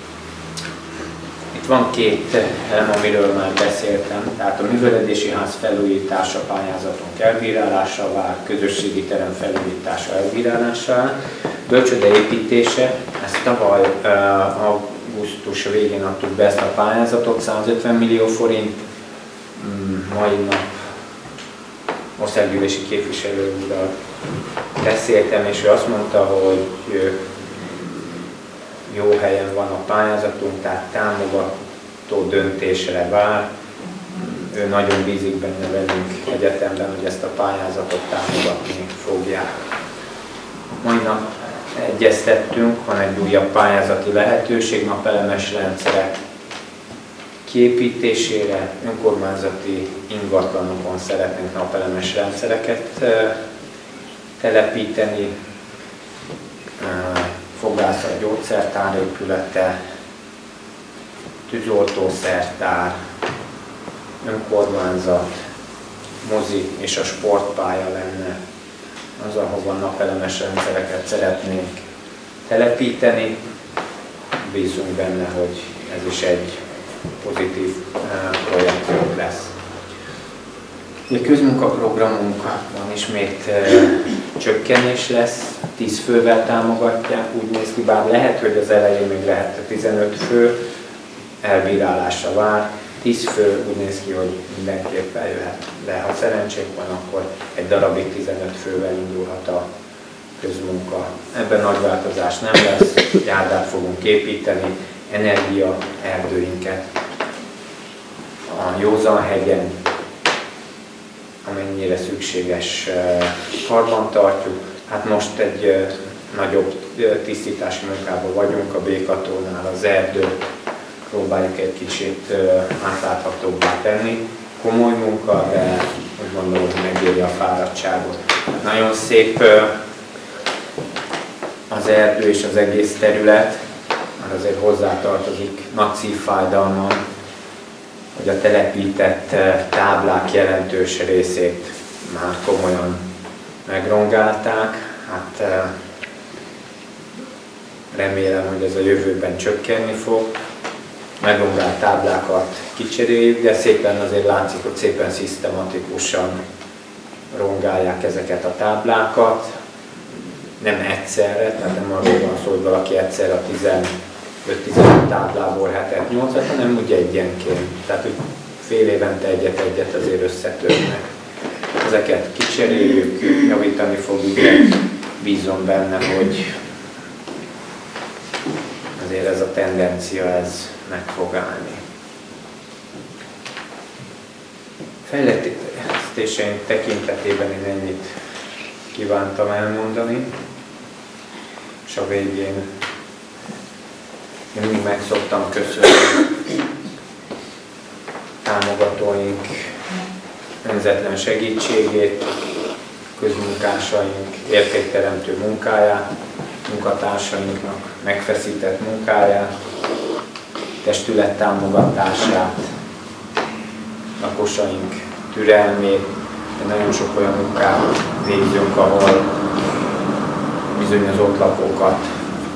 Itt van két elem, amiről már beszéltem, tehát a művelődési ház felújítása pályázatunk elbírálásra vár, közösségi terem felújítása elbírálásra, bölcsőde építése, ezt tavaly uh, augusztus végén adtuk be ezt a pályázatot, százötven millió forint, mm, mai nap országgyűlési képviselő úrral beszéltem, és ő azt mondta, hogy jó helyen van a pályázatunk, tehát támogató döntésre vár. Ő nagyon bízik benne velünk egyetemben, hogy ezt a pályázatot támogatni fogják. Mai nap egyeztettünk, van egy újabb pályázati lehetőség, napelemes rendszerek kiépítésére, önkormányzati ingatlanokon szeretnénk napelemes rendszereket telepíteni, fogászat, gyógyszertár épülete, tűzoltószertár, önkormányzat, mozi és a sportpálya lenne az, ahova napelemes rendszereket szeretnénk telepíteni. Bízunk benne, hogy ez is egy pozitív projekt lesz. A közmunkaprogramunkban ismét e, csökkenés lesz, tíz fővel támogatják, úgy néz ki, bár lehet, hogy az elején még lehet tizenöt fő, elbírálásra vár, tíz fő úgy néz ki, hogy mindenképpen jöhet le. Ha szerencsénk van, akkor egy darabig tizenöt fővel indulhat a közmunka. Ebben nagy változás nem lesz, járdát fogunk építeni, energia erdőinket a Józanhegyen, amennyire szükséges, karban tartjuk. Hát most egy nagyobb tisztítási munkában vagyunk a Békatónál, az erdőt próbáljuk egy kicsit átláthatóbbá tenni. Komoly munka, de úgy gondolom, hogy megéri a fáradtságot. Hát nagyon szép az erdő és az egész terület, már azért hozzátartozik nagy szívfájdalmam, hogy a telepített táblák jelentős részét már komolyan megrongálták. Hát remélem, hogy ez a jövőben csökkenni fog. Megrongált táblákat kicseréljük, de szépen azért látszik, hogy szépen szisztematikusan rongálják ezeket a táblákat. nem egyszerre, tehát nem arról van szó, hogy valaki egyszerre a tizenöt-tizenöt táblából hetet nyolcat, hanem úgy egyenként. Tehát, hogy fél évente egyet-egyet azért összetörnek. Ezeket kicseréljük, javítani fogjuk, bízom benne, hogy azért ez a tendencia, ez meg fog állni. Fejlesztéseink tekintetében én ennyit kívántam elmondani, és a végén én mindig meg szoktam köszönni támogatóink önzetlen segítségét, közmunkásaink értékteremtő munkáját, munkatársainknak megfeszített munkáját, testület támogatását, lakosaink türelmét, de nagyon sok olyan munkát végzünk, ahol bizony az ott lakókat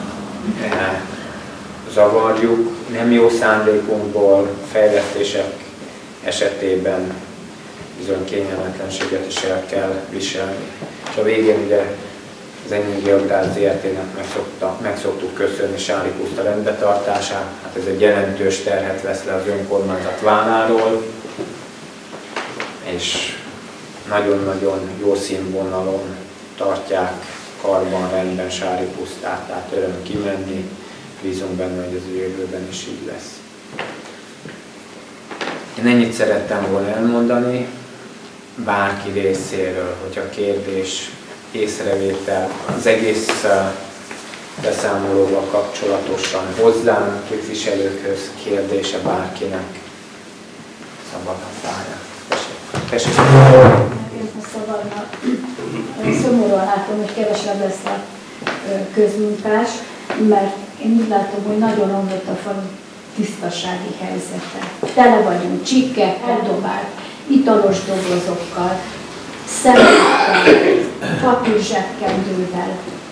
zavarjuk, nem jó szándékunkból, fejlesztések esetében bizony kényelmetlenséget is el kell viselni. És a végén ugye az Enyingi Agrár zé er té-nek meg szoktuk köszönni Sári puszta rendbetartását, hát ez egy jelentős terhet vesz le az önkormányzat válláról, és nagyon-nagyon jó színvonalon tartják karban, rendben Sári pusztát, tehát öröm kimenni, bízunk benne, hogy ez a jövőben is így lesz. Én ennyit szerettem volna elmondani, bárki részéről, hogyha kérdés, észrevétel az egész beszámolóval kapcsolatosan hozzám, képviselőkhöz kérdése bárkinek szabad a pályán. Tessék! Szabadna. Szomorúan látom, hogy kevesebb lesz a közmunkás, mert én úgy látom, hogy nagyon romlott a falu tisztasági helyzete. Tele vagyunk csikkekkel, dobált, italos dobozokkal, szemekkel, papírzsebkendővel.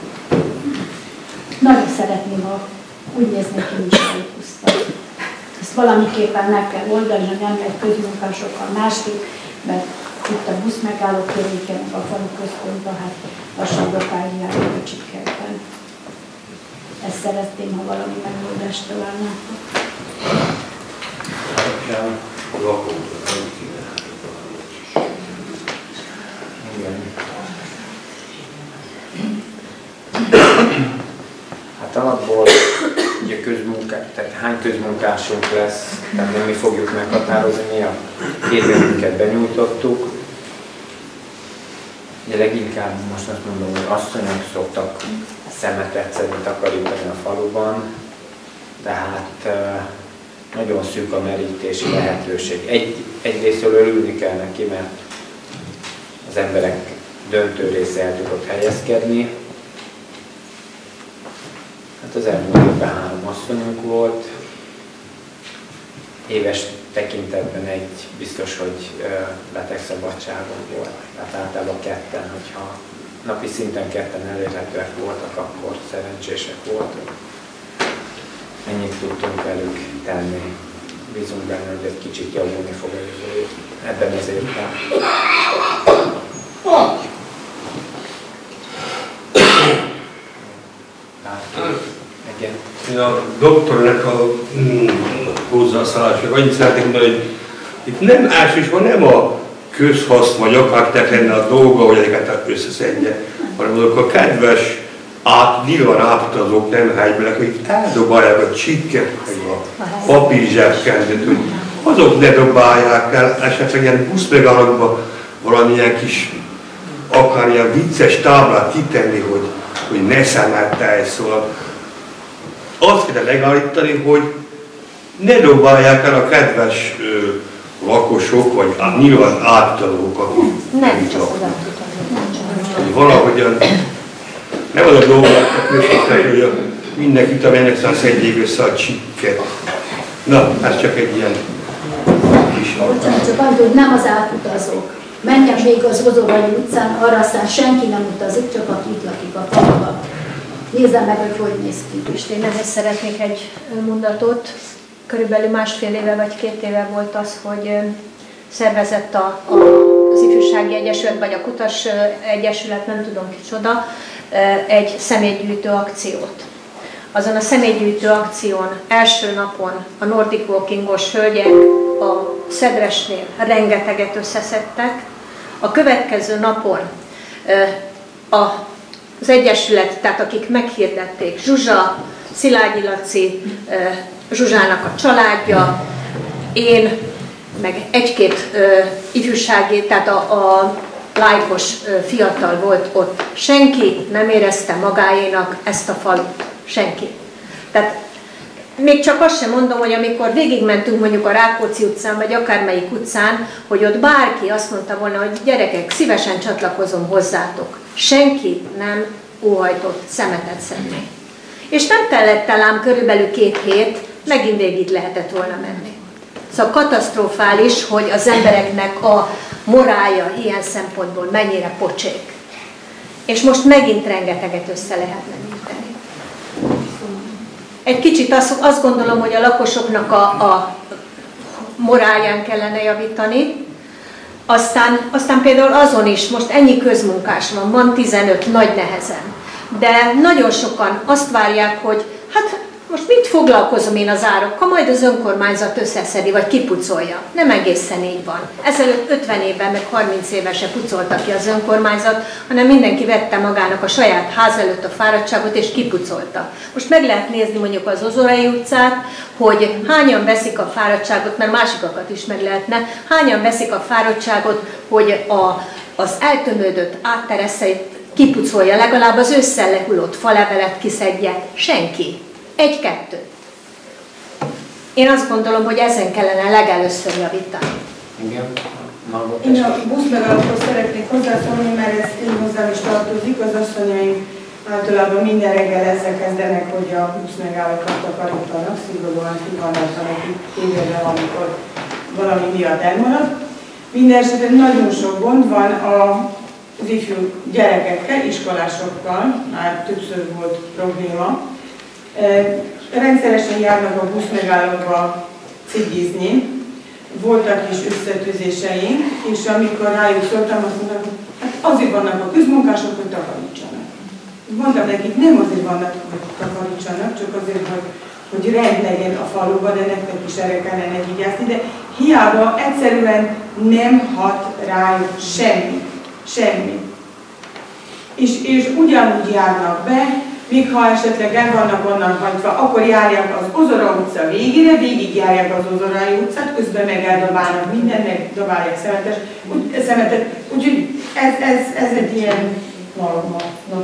Nagyon szeretném, ha úgy néznék, hogy nincs puszta. Ezt valamiképpen meg kell oldani, hogy nem megy közmunkásokkal másképp, mert itt a busz megálló környéken, a falu központban, hát lassan dokáig járnak a csikkekben. Ezt szeretném, ha valami megoldást találnátok. Hát alapból ugye közmunkás, tehát hány közmunkásunk lesz, tehát nem mi fogjuk meghatározni, mi a kérvényünket benyújtottuk. Ugye leginkább most azt mondom, hogy asszonyok szoktak szemetet szedni, takarítani a faluban, de hát nagyon szűk a merítési lehetőség. Egy, egyrésztől örülni kell neki, mert az emberek döntő része el tudott helyezkedni. Hát az elmúlt évben három asszonyunk volt, éves tekintetben egy biztos, hogy betegszabadságon volt. Tehát általában ketten, hogyha napi szinten ketten elérhetőek voltak, akkor szerencsések voltak. Ennyit tudtunk velük tenni. Bízunk benne, hogy egy kicsit javulni fog a jövő ebben az évben. Én a doktornak a mm, hozzászállásra annyit szeretnék mondani, hogy itt nem elsősorban nem a közhaszt, vagy akarták lenne a dolga, hogy ezeket összeszedje, hanem azok a kedves, át, nyilván átutazók nem helybelek, hogy eldobálják a csikket, a papírzsebkendőt, hogy azok ne dobálják el, esetleg ilyen buszmegállókban valamilyen kis, akár ilyen vicces táblát kitenni, hogy, hogy ne szemettelj, szóval azt kell megállítani, hogy ne dobálják el a kedves ö, lakosok, vagy á, nyilván átutazók, akik nem csak az átutazók. Valahogyan nem az a dolga, hogy mindenkit, amelynek száll szedjék össze a csikket. Na, ez csak egy ilyen kis bocsánat, csak az, hogy nem az átutazók. Menjen még az Ozóvai utcán, arra aztán senki nem utazik, csak aki itt lakik a faluban. Nézzem meg, hogy hogy néz ki. És én ehhez szeretnék egy mondatot. Körülbelül másfél éve vagy két éve volt az, hogy szervezett a, a, az Ifjúsági Egyesület, vagy a Kutas Egyesület, nem tudom kicsoda, egy személygyűjtő akciót. Azon a személygyűjtő akción első napon a Nordic Walkingos hölgyek a Szedresnél rengeteget összeszedtek, a következő napon az Egyesület, tehát akik meghirdették, Zsuzsa, Szilágyi Laci, Zsuzsának a családja, én, meg egy-két ifjúsági, tehát a, a lájkos fiatal volt ott. Senki nem érezte magáénak ezt a falut. Senki. Tehát még csak azt sem mondom, hogy amikor végigmentünk mondjuk a Rákóczi utcán, vagy akármelyik utcán, hogy ott bárki azt mondta volna, hogy gyerekek, szívesen csatlakozom hozzátok. Senki nem óhajtott szemetet szedni. És nem tellett el ám körülbelül két hét, megint végig lehetett volna menni. Szóval katasztrofális, hogy az embereknek a morálja ilyen szempontból mennyire pocsék. És most megint rengeteget össze lehetne gyűjteni. Egy kicsit azt, azt gondolom, hogy a lakosoknak a, a morálján kellene javítani. Aztán, aztán például azon is, most ennyi közmunkás van, van tizenöt nagy nehezen. De nagyon sokan azt várják, hogy hát most mit foglalkozom én az árakkal, majd az önkormányzat összeszedi, vagy kipucolja. Nem egészen így van. Ezelőtt ötven évben, meg harminc éve se pucolta ki az önkormányzat, hanem mindenki vette magának a saját ház előtt a fáradtságot, és kipucolta. Most meg lehet nézni mondjuk az Ozorai utcát, hogy hányan veszik a fáradtságot, mert másikakat is meg lehetne, hányan veszik a fáradtságot, hogy a, az eltömődött áttereszeit kipucolja, legalább az ősszel lehullott falevelet kiszedje. Senki. Egy-kettő. Én azt gondolom, hogy ezen kellene legelőször javítani. Igen. Én a buszmegállókhoz szeretnék hozzászólni, mert ez én hozzám is tartozik. Az asszonyaim általában minden reggel ezzel kezdenek, hogy a buszmegállókat takarítanak, szigorúan kivannak itt tévében, amikor valami miatt elmarad. Mindenesetre nagyon sok gond van az ifjú gyerekekkel, iskolásokkal, már többször volt probléma. Rendszeresen járnak a buszmegállókba cigizni, voltak is összetűzéseink, és amikor rájuk szóltam, azt mondták, hogy hát azért vannak a közmunkások, hogy takarítsanak. Mondtam nekik, nem azért vannak, hogy takarítsanak, csak azért, hogy, hogy rend legyen a faluban, de nektek is erre kellene vigyázni, de hiába egyszerűen nem hat rájuk semmi. Semmi. És, és ugyanúgy járnak be, még ha esetleg el vannak onnan hagyva, akkor járják az Ozora utca végére, végig járják az Ozorai utcát, közben meg eldobálnak mindent, meg dobálják szemetet. Úgy, szemetet. Úgyhogy ez, ez, ez egy ilyen norma. No.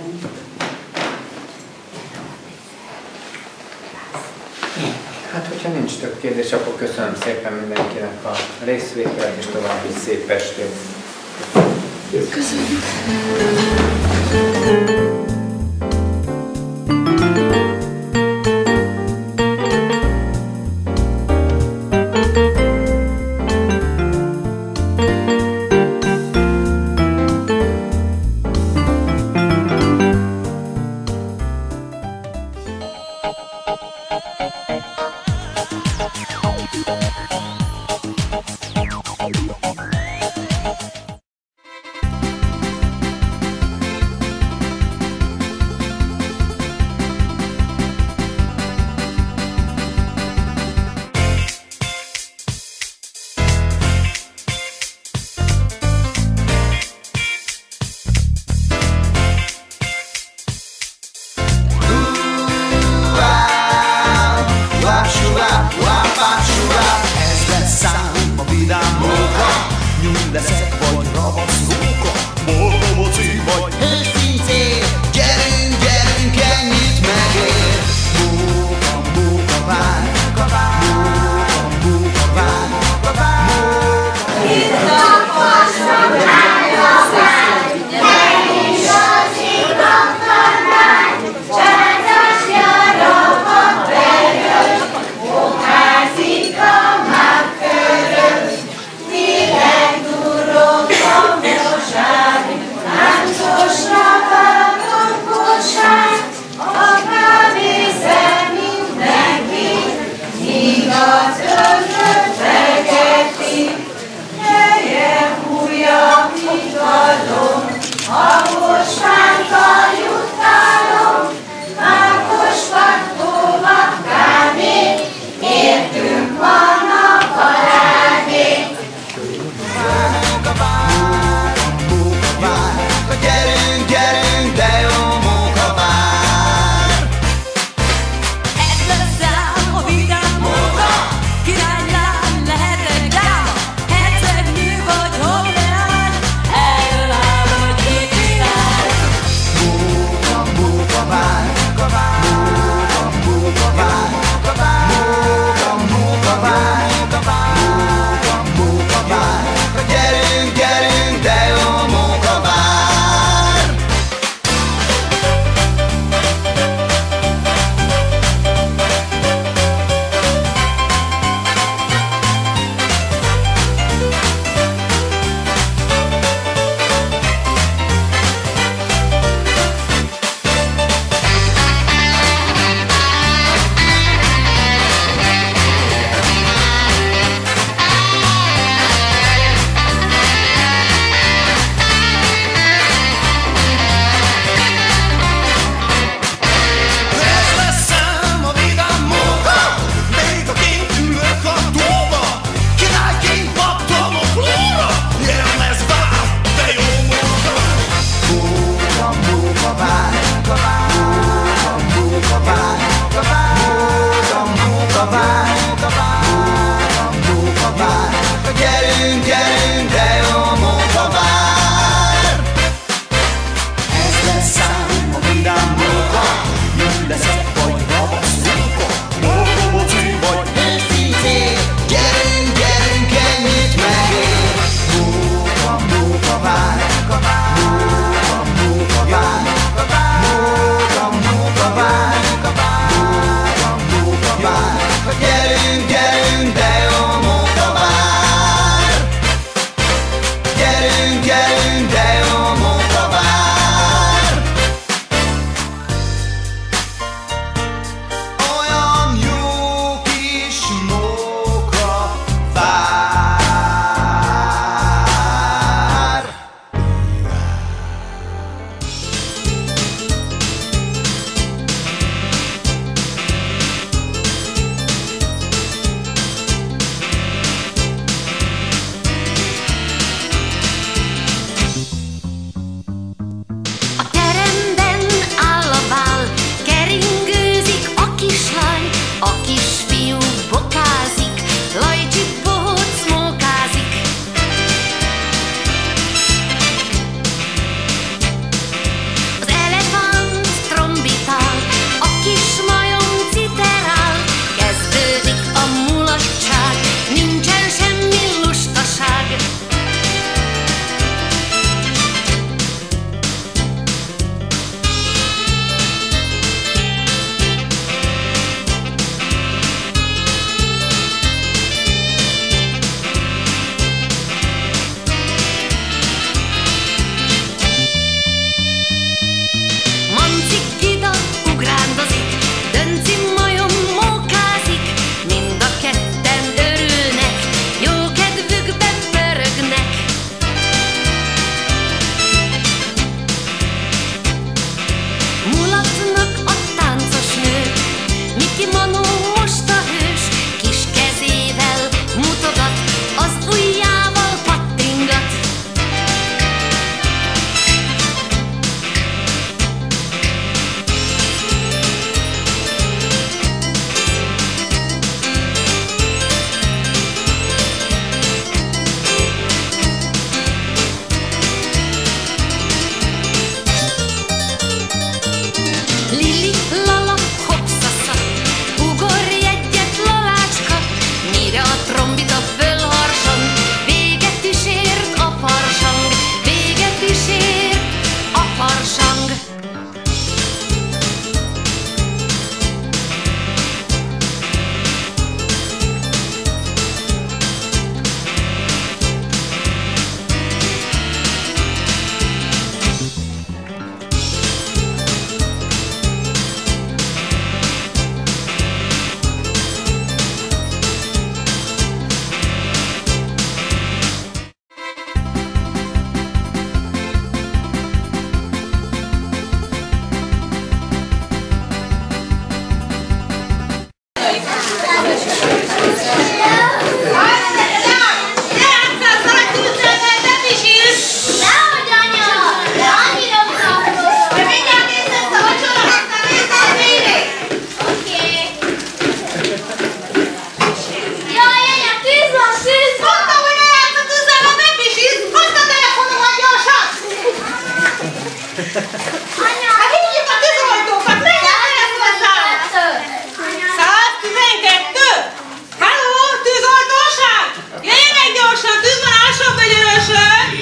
Hát, hogyha nincs több kérdés, akkor köszönöm szépen mindenkinek a részvételt, és további szép estét. Köszönjük. Császási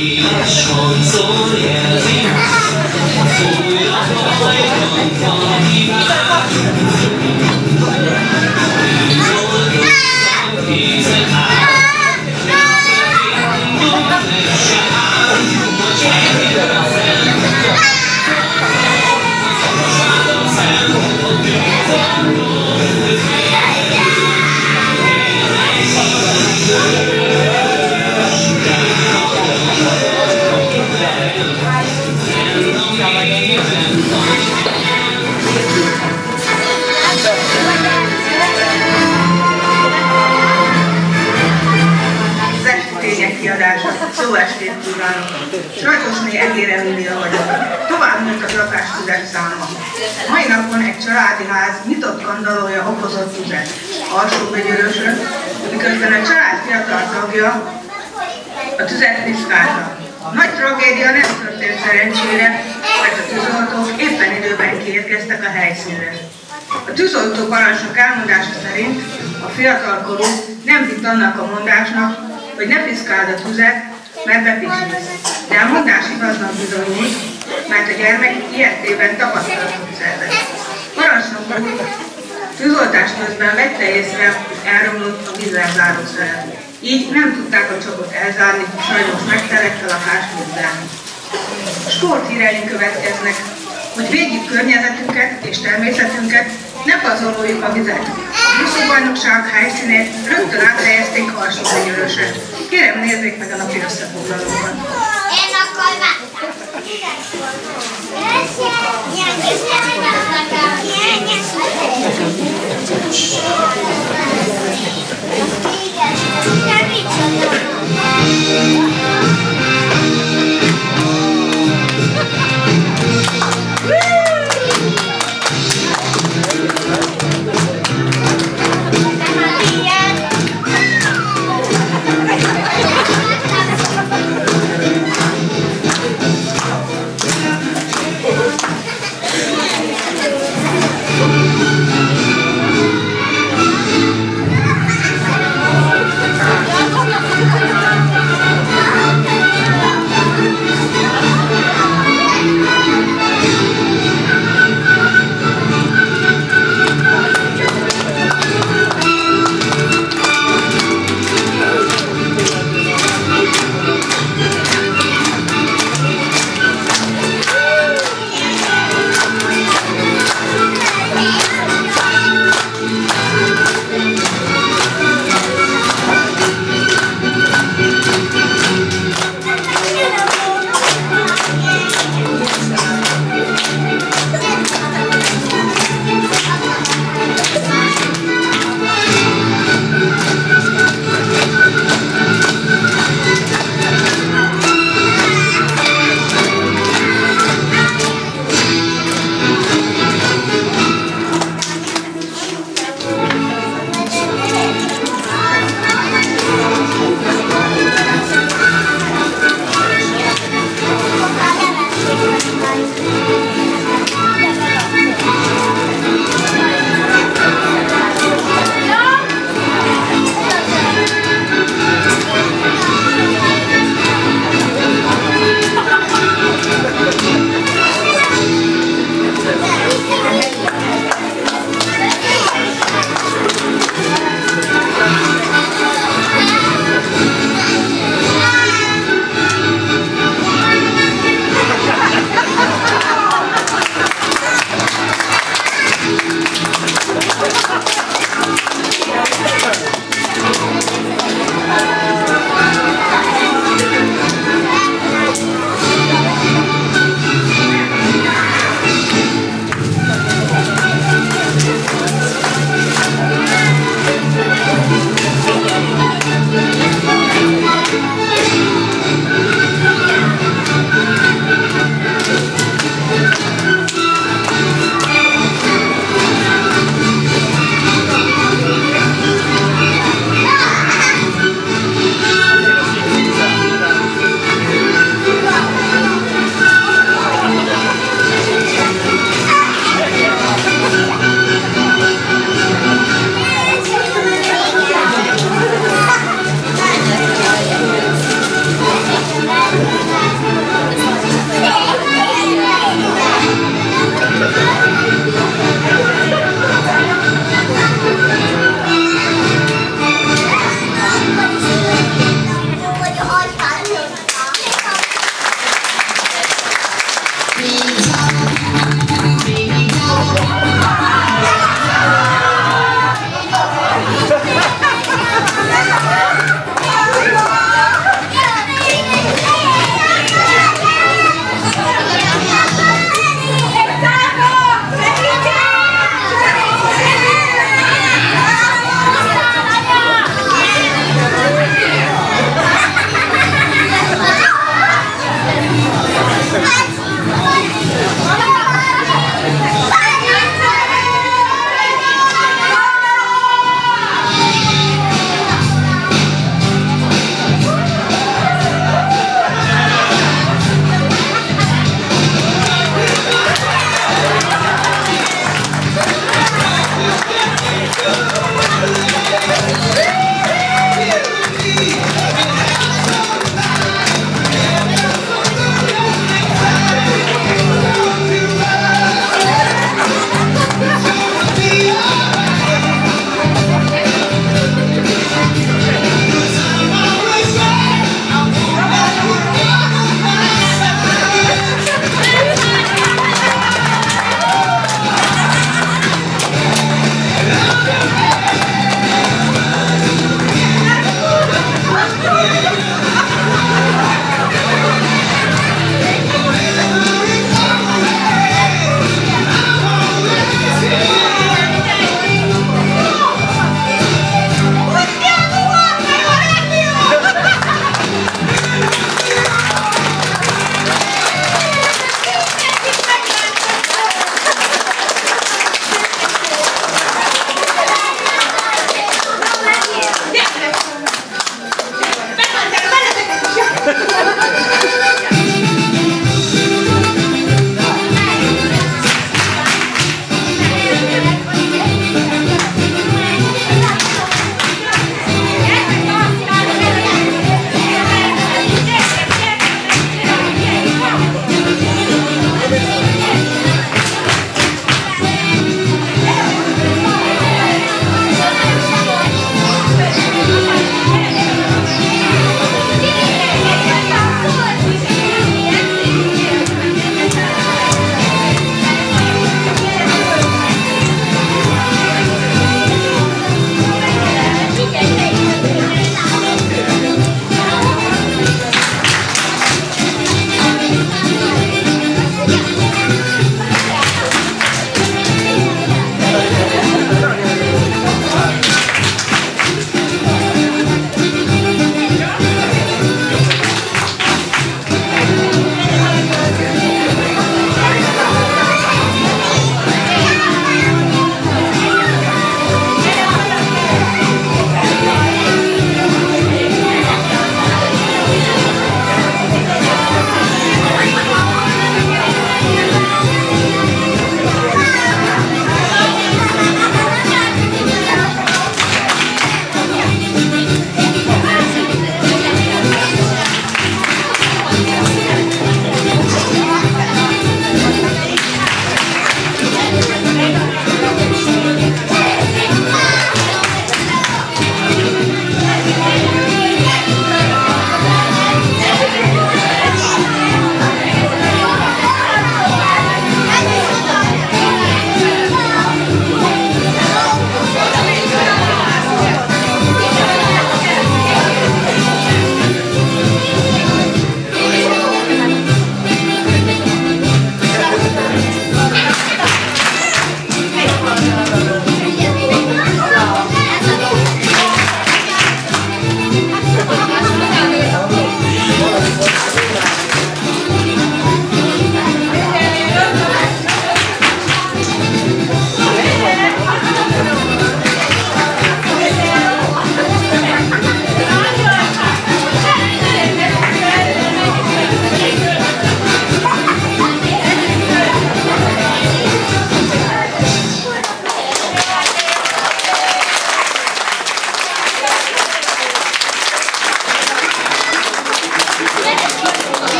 Jó estét kívánok! Sajtosné Egér Emília vagyok. Tovább nőtt az lakástüzek száma. Mai napon egy családi ház nyitott kandallója okozott tüzet Alsóbegyörösön, miközben a család fiatal tagja a tüzet piszkálta. Nagy tragédia nem történt szerencsére, mert a tűzoltók éppen időben kiérkeztek a helyszínre. A tűzoltó parancsnok elmondása szerint a fiatalkorú nem hitt annak a mondásnak, hogy ne piszkáld a tüzet, mert bepislísz. De a mondás igaznak bizonyult, mert a gyermek ilyetében tapasztalatot szerzett. Parancsnok úr tűzoltás közben vette észre, hogy elromlott a vízzelzárószere. Így nem tudták a csapot elzárni, sajnos megtelett a lakás vízzel. Sporthíreink következnek, hogy védjük környezetünket és természetünket, ne pazaroljuk a vizet. A úszóbajnokság helyszínét rögtön áthelyezték Alsóbegyörösre. Kérem, nézzék meg a napi összefoglalóban. Én akkor láttam.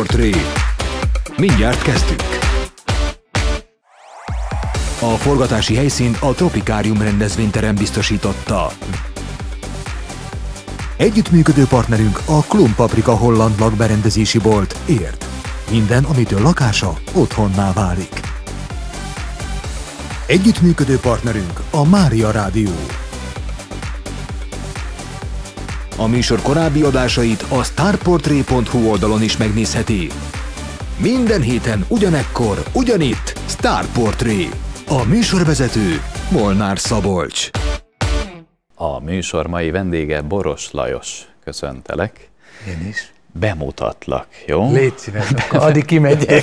Portré. Mindjárt kezdünk. A forgatási helyszínt a Tropikárium rendezvényterem biztosította. Együttműködő partnerünk a Klum Paprika holland lakberendezési bolt ért. Minden, amitől lakása otthonná válik. Együttműködő partnerünk a Mária Rádió. A műsor korábbi adásait a starportré pont hu oldalon is megnézheti. Minden héten ugyanekkor, ugyanitt Star Portré. A műsorvezető Molnár Szabolcs. A műsor mai vendége Boros Lajos. Köszöntelek. Én is. Bemutatlak, jó? Légy szíves, akkor addig kimegyek.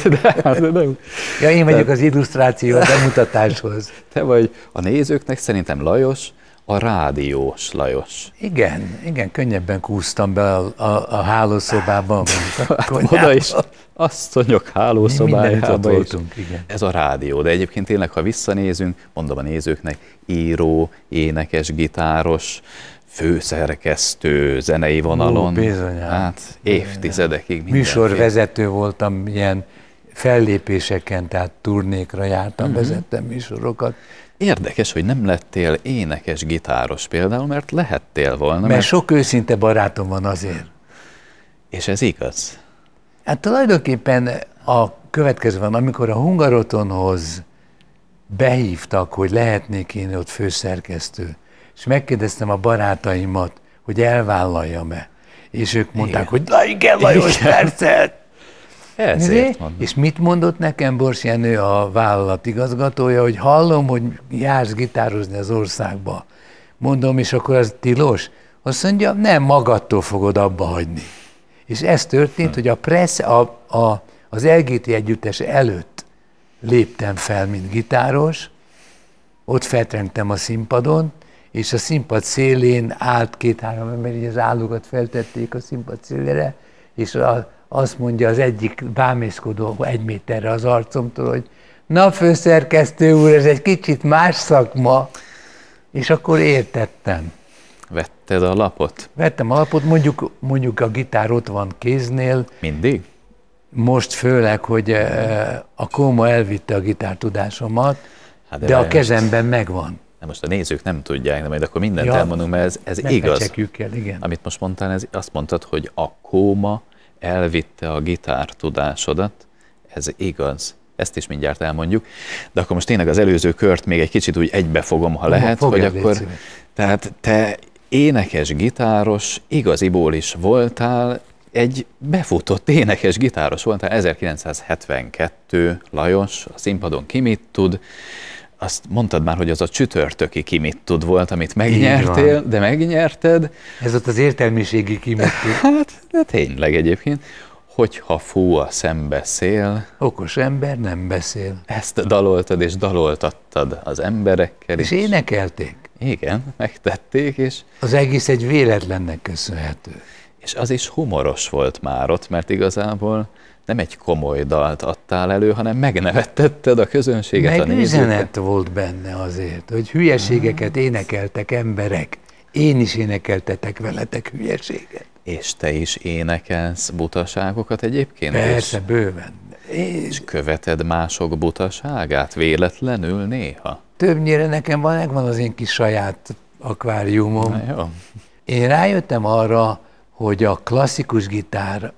Ja, én vagyok az illusztráció a bemutatáshoz. Te vagy a nézőknek szerintem Lajos, a rádiós Lajos. Igen, igen, könnyebben kúsztam be a, a, a hálószobába. Hát oda is, asszonyok hálószobájába voltunk, igen. Ez a rádió, de egyébként tényleg, ha visszanézünk, mondom a nézőknek, író, énekes, gitáros, főszerkesztő, zenei vonalon, Ó, bizony, hát évtizedekig mindenféle. Műsorvezető voltam, ilyen fellépéseken, tehát turnékra jártam, uh-huh. vezettem műsorokat. Érdekes, hogy nem lettél énekes, gitáros például, mert lehettél volna. Mert, mert sok őszinte barátom van azért. És ez igaz? Hát tulajdonképpen a következő van, amikor a Hungarotonhoz behívtak, hogy lehetnék én ott főszerkesztő, és megkérdeztem a barátaimat, hogy elvállaljam-e. És ők mondták, igen. hogy na igen, Lajos, persze. Ezért mondom. És mit mondott nekem Bors Jenő, a vállalat igazgatója, hogy hallom, hogy jársz gitározni az országba. Mondom, és akkor az tilos? Azt mondja, nem, magadtól fogod abba hagyni. És ez történt, hm. hogy a pressz, a, a, az el gé té együttes előtt léptem fel, mint gitáros, ott feltrengtem a színpadon, és a színpad szélén állt két-három ember, így az állókat feltették a színpad szélére, és a, azt mondja az egyik bámészkodó egy méterre az arcomtól, hogy na főszerkesztő úr, ez egy kicsit más szakma, és akkor értettem. Vetted a lapot? Vettem a lapot, mondjuk, mondjuk a gitár ott van kéznél. Mindig? Most főleg, hogy a kóma elvitte a gitártudásomat, hát de, de a kezemben most megvan. De most a nézők nem tudják, de majd akkor mindent ja, elmondunk, mert ez, ez igaz. El, igen. Amit most mondtál, ez, azt mondtad, hogy a kóma elvitte a gitártudásodat, ez igaz. Ezt is mindjárt elmondjuk. De akkor most tényleg az előző kört még egy kicsit úgy egybefogom, ha lehet, hogy akkor... Tehát te énekes, gitáros, igaziból is voltál, egy befutott énekes gitáros voltál, ezerkilencszázhetvenkettő, Lajos, a színpadon Ki mit tud, azt mondtad már, hogy az a csütörtöki Ki mit tud volt, amit megnyertél, de megnyerted. Ez ott az értelmiségi Ki mit tud. Hát, de tényleg egyébként. Hogyha fú a szembeszél. Okos ember nem beszél. Ezt daloltad és daloltattad az emberekkel. És énekelték. Igen, megtették, és... Az egész egy véletlennek köszönhető. És az is humoros volt már ott, mert igazából nem egy komoly dalt adtál elő, hanem megnevettetted a közönséget, meg a nézőket. Meg üzenet volt benne azért, hogy hülyeségeket énekeltek emberek. Én is énekeltetek veletek hülyeséget. És te is énekelsz butaságokat egyébként? Persze, és, bőven. És követed mások butaságát véletlenül néha? Többnyire nekem van, megvan az én kis saját akváriumom. Na jó. Én rájöttem arra, hogy a klasszikus gitár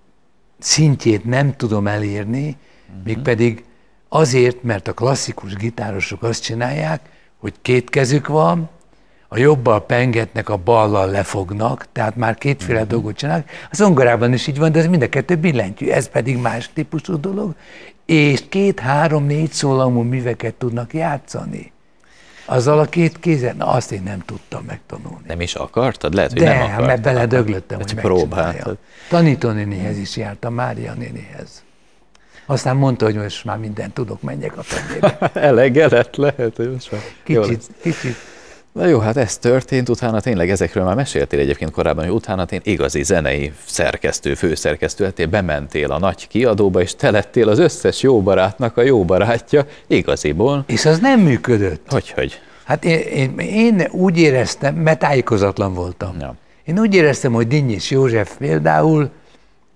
szintjét nem tudom elérni, uh-huh. mégpedig azért, mert a klasszikus gitárosok azt csinálják, hogy két kezük van, a jobbal pengetnek, a ballal lefognak, tehát már kétféle uh-huh. dolgot csinálnak. A zongorában is így van, de ez mind a kettő billentyű, ez pedig más típusú dolog, és két, három, négy szólamú műveket tudnak játszani. Azzal a két kézen, na azt én nem tudtam megtanulni. Nem is akartad? Lehet, hogy de, nem akartad. De, mert beledöglöttem, hogy próbáltad. Tanítónénihez is jártam, Mária nénihez. Aztán mondta, hogy most már mindent tudok, menjek a fenébe. Elege lett, lehet, hogy most már Kicsit, kicsit. Na jó, hát ez történt, utána tényleg ezekről már meséltél egyébként korábban, hogy utána tényleg igazi zenei szerkesztő, főszerkesztő lettél, bementél a nagy kiadóba, és te lettél az összes jó barátnak a jó barátja, igaziból. És az nem működött. Hogyhogy? Hát én, én, én úgy éreztem, mert tájékozatlan voltam. Ja. Én úgy éreztem, hogy Dinnyis József például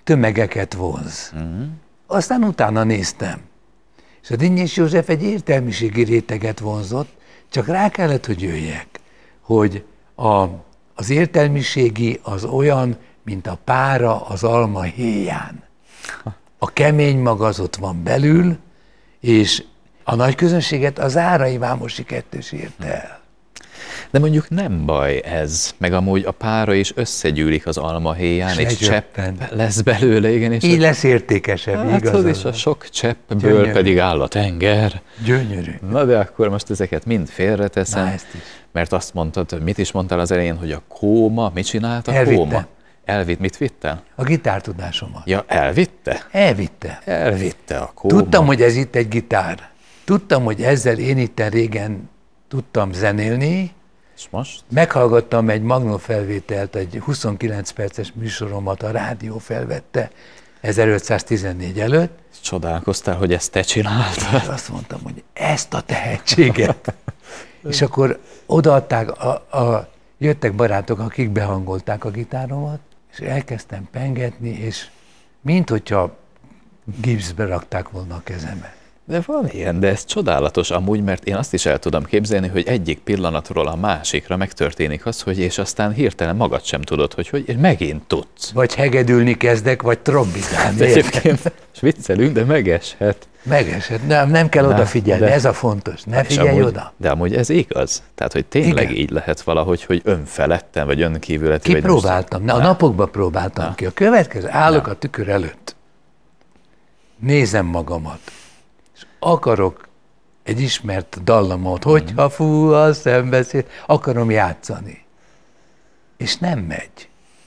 tömegeket vonz. Uh-huh. Aztán utána néztem. És a Dinnyés József egy értelmiségi réteget vonzott, csak rá kellett, hogy jöjjek, hogy a, az értelmiségi az olyan, mint a pára az alma héján. A kemény mag az ott van belül, és a nagy közönséget az Árai Vámosi kettős érte el. De mondjuk nem baj ez, meg amúgy a pára is összegyűlik az almahéján, és csepp lesz belőle, igen. És így lesz értékesebb, hát, igaz? És a sok cseppből gyönyörű. Pedig áll a tenger. Gyönyörű. Na de akkor most ezeket mind félreteszem, Na, mert azt mondtad, mit is mondtál az elején, hogy a kóma, mit csinált a Elvitte. kóma? Elvitt, mit vittel? A gitártudásomat. Ja, elvitte? Elvitte. Elvitte a kóma. Tudtam, hogy ez itt egy gitár. Tudtam, hogy ezzel én itt régen tudtam zenélni. És most? Meghallgattam egy magnófelvételt, egy huszonkilenc perces műsoromat a rádió felvette ezerötszáztizennégy előtt. Csodálkoztál, hogy ezt te csináltad? És azt mondtam, hogy ezt a tehetséget. És akkor odaadták, a, a, jöttek barátok, akik behangolták a gitáromat, és elkezdtem pengetni, és minthogyha gipszbe rakták volna a kezemet. De van ilyen, de ez csodálatos amúgy, mert én azt is el tudom képzelni, hogy egyik pillanatról a másikra megtörténik az, hogy és aztán hirtelen magad sem tudod, hogy hogy, és megint tudsz. Vagy hegedülni kezdek, vagy trombitálni. Egyébként, és viccelünk, de megeshet. Megeshet, nem, nem kell Na, odafigyelni, de, ez a fontos, ne figyelj amúgy, oda. De amúgy ez igaz, tehát hogy tényleg Igen. így lehet valahogy, hogy önfeledten, vagy önkívületi. Ki vagy próbáltam, a napokban próbáltam Na. ki. A következő, állok Na. a tükör előtt, nézem magamat, és akarok egy ismert dallamot, hogyha fú, a szembeszél, akarom játszani. És nem megy.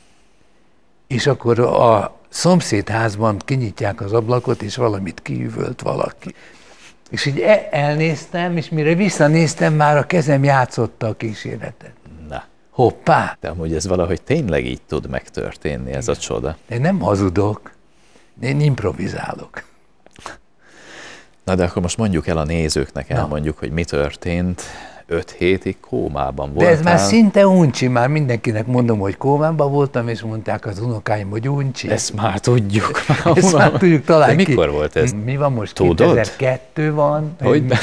És akkor a szomszédházban kinyitják az ablakot, és valamit kiüvölt valaki. És így elnéztem, és mire visszanéztem, már a kezem játszotta a kísérletet. Na. Hoppá! De amúgy ez valahogy tényleg így tud megtörténni, ez a csoda. Én nem hazudok, én improvizálok. Na de akkor most mondjuk el a nézőknek, elmondjuk, hogy mi történt. Öt hétig kómában voltál. De ez már szinte uncsi, már mindenkinek mondom, hogy kómában voltam, és mondták az unokáim, hogy uncsi. Ezt már tudjuk. Ezt már tudjuk talán de ki. mikor volt ez? Mi van most? Tudod? kétezer-kettő van. Hogy nem?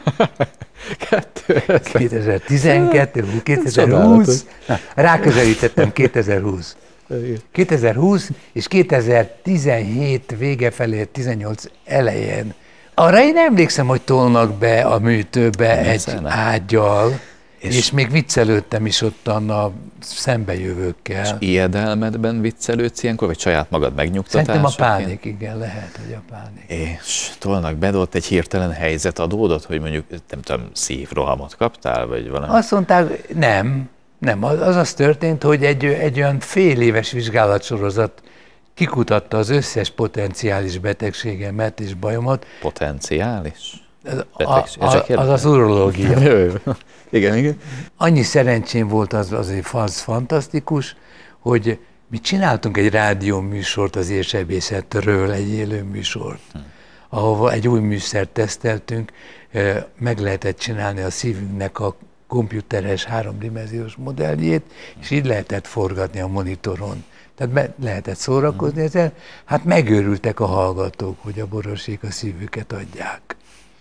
kétezer-tizenkettő, kétezer-húsz. Na, ráközelítettem kétezer-húsz. kétezer-húsz és kétezer-tizenhét vége felé, tizennyolc elején. Arra én emlékszem, hogy tolnak be a műtőbe egy ágyal, és, és még viccelődtem is ottan a szembejövőkkel. És ijedelmedben viccelődsz ilyenkor, vagy saját magad megnyugtatásaként? Szerintem a pánik, igen, lehet, hogy a pánik. És tolnak be, ott egy hirtelen helyzet adódott, hogy mondjuk, nem tudom, szívrohamot kaptál, vagy valami? Azt mondták, nem, nem. Az az történt, hogy egy, egy olyan fél éves vizsgálatsorozat kikutatta az összes potenciális betegségemet és bajomat. Potenciális? Betegség? A, a, az az urológia. Igen, igen. Annyi szerencsém volt, az azért az fantasztikus, hogy mi csináltunk egy rádióműsort az érsebészetről, egy élő műsort, hm. ahova egy új műszert teszteltünk, meg lehetett csinálni a szívünknek a komputeres háromdimenziós modelljét, és így lehetett forgatni a monitoron. Tehát be lehetett szórakozni ezzel, hát megőrültek a hallgatók, hogy a Borosék a szívüket adják.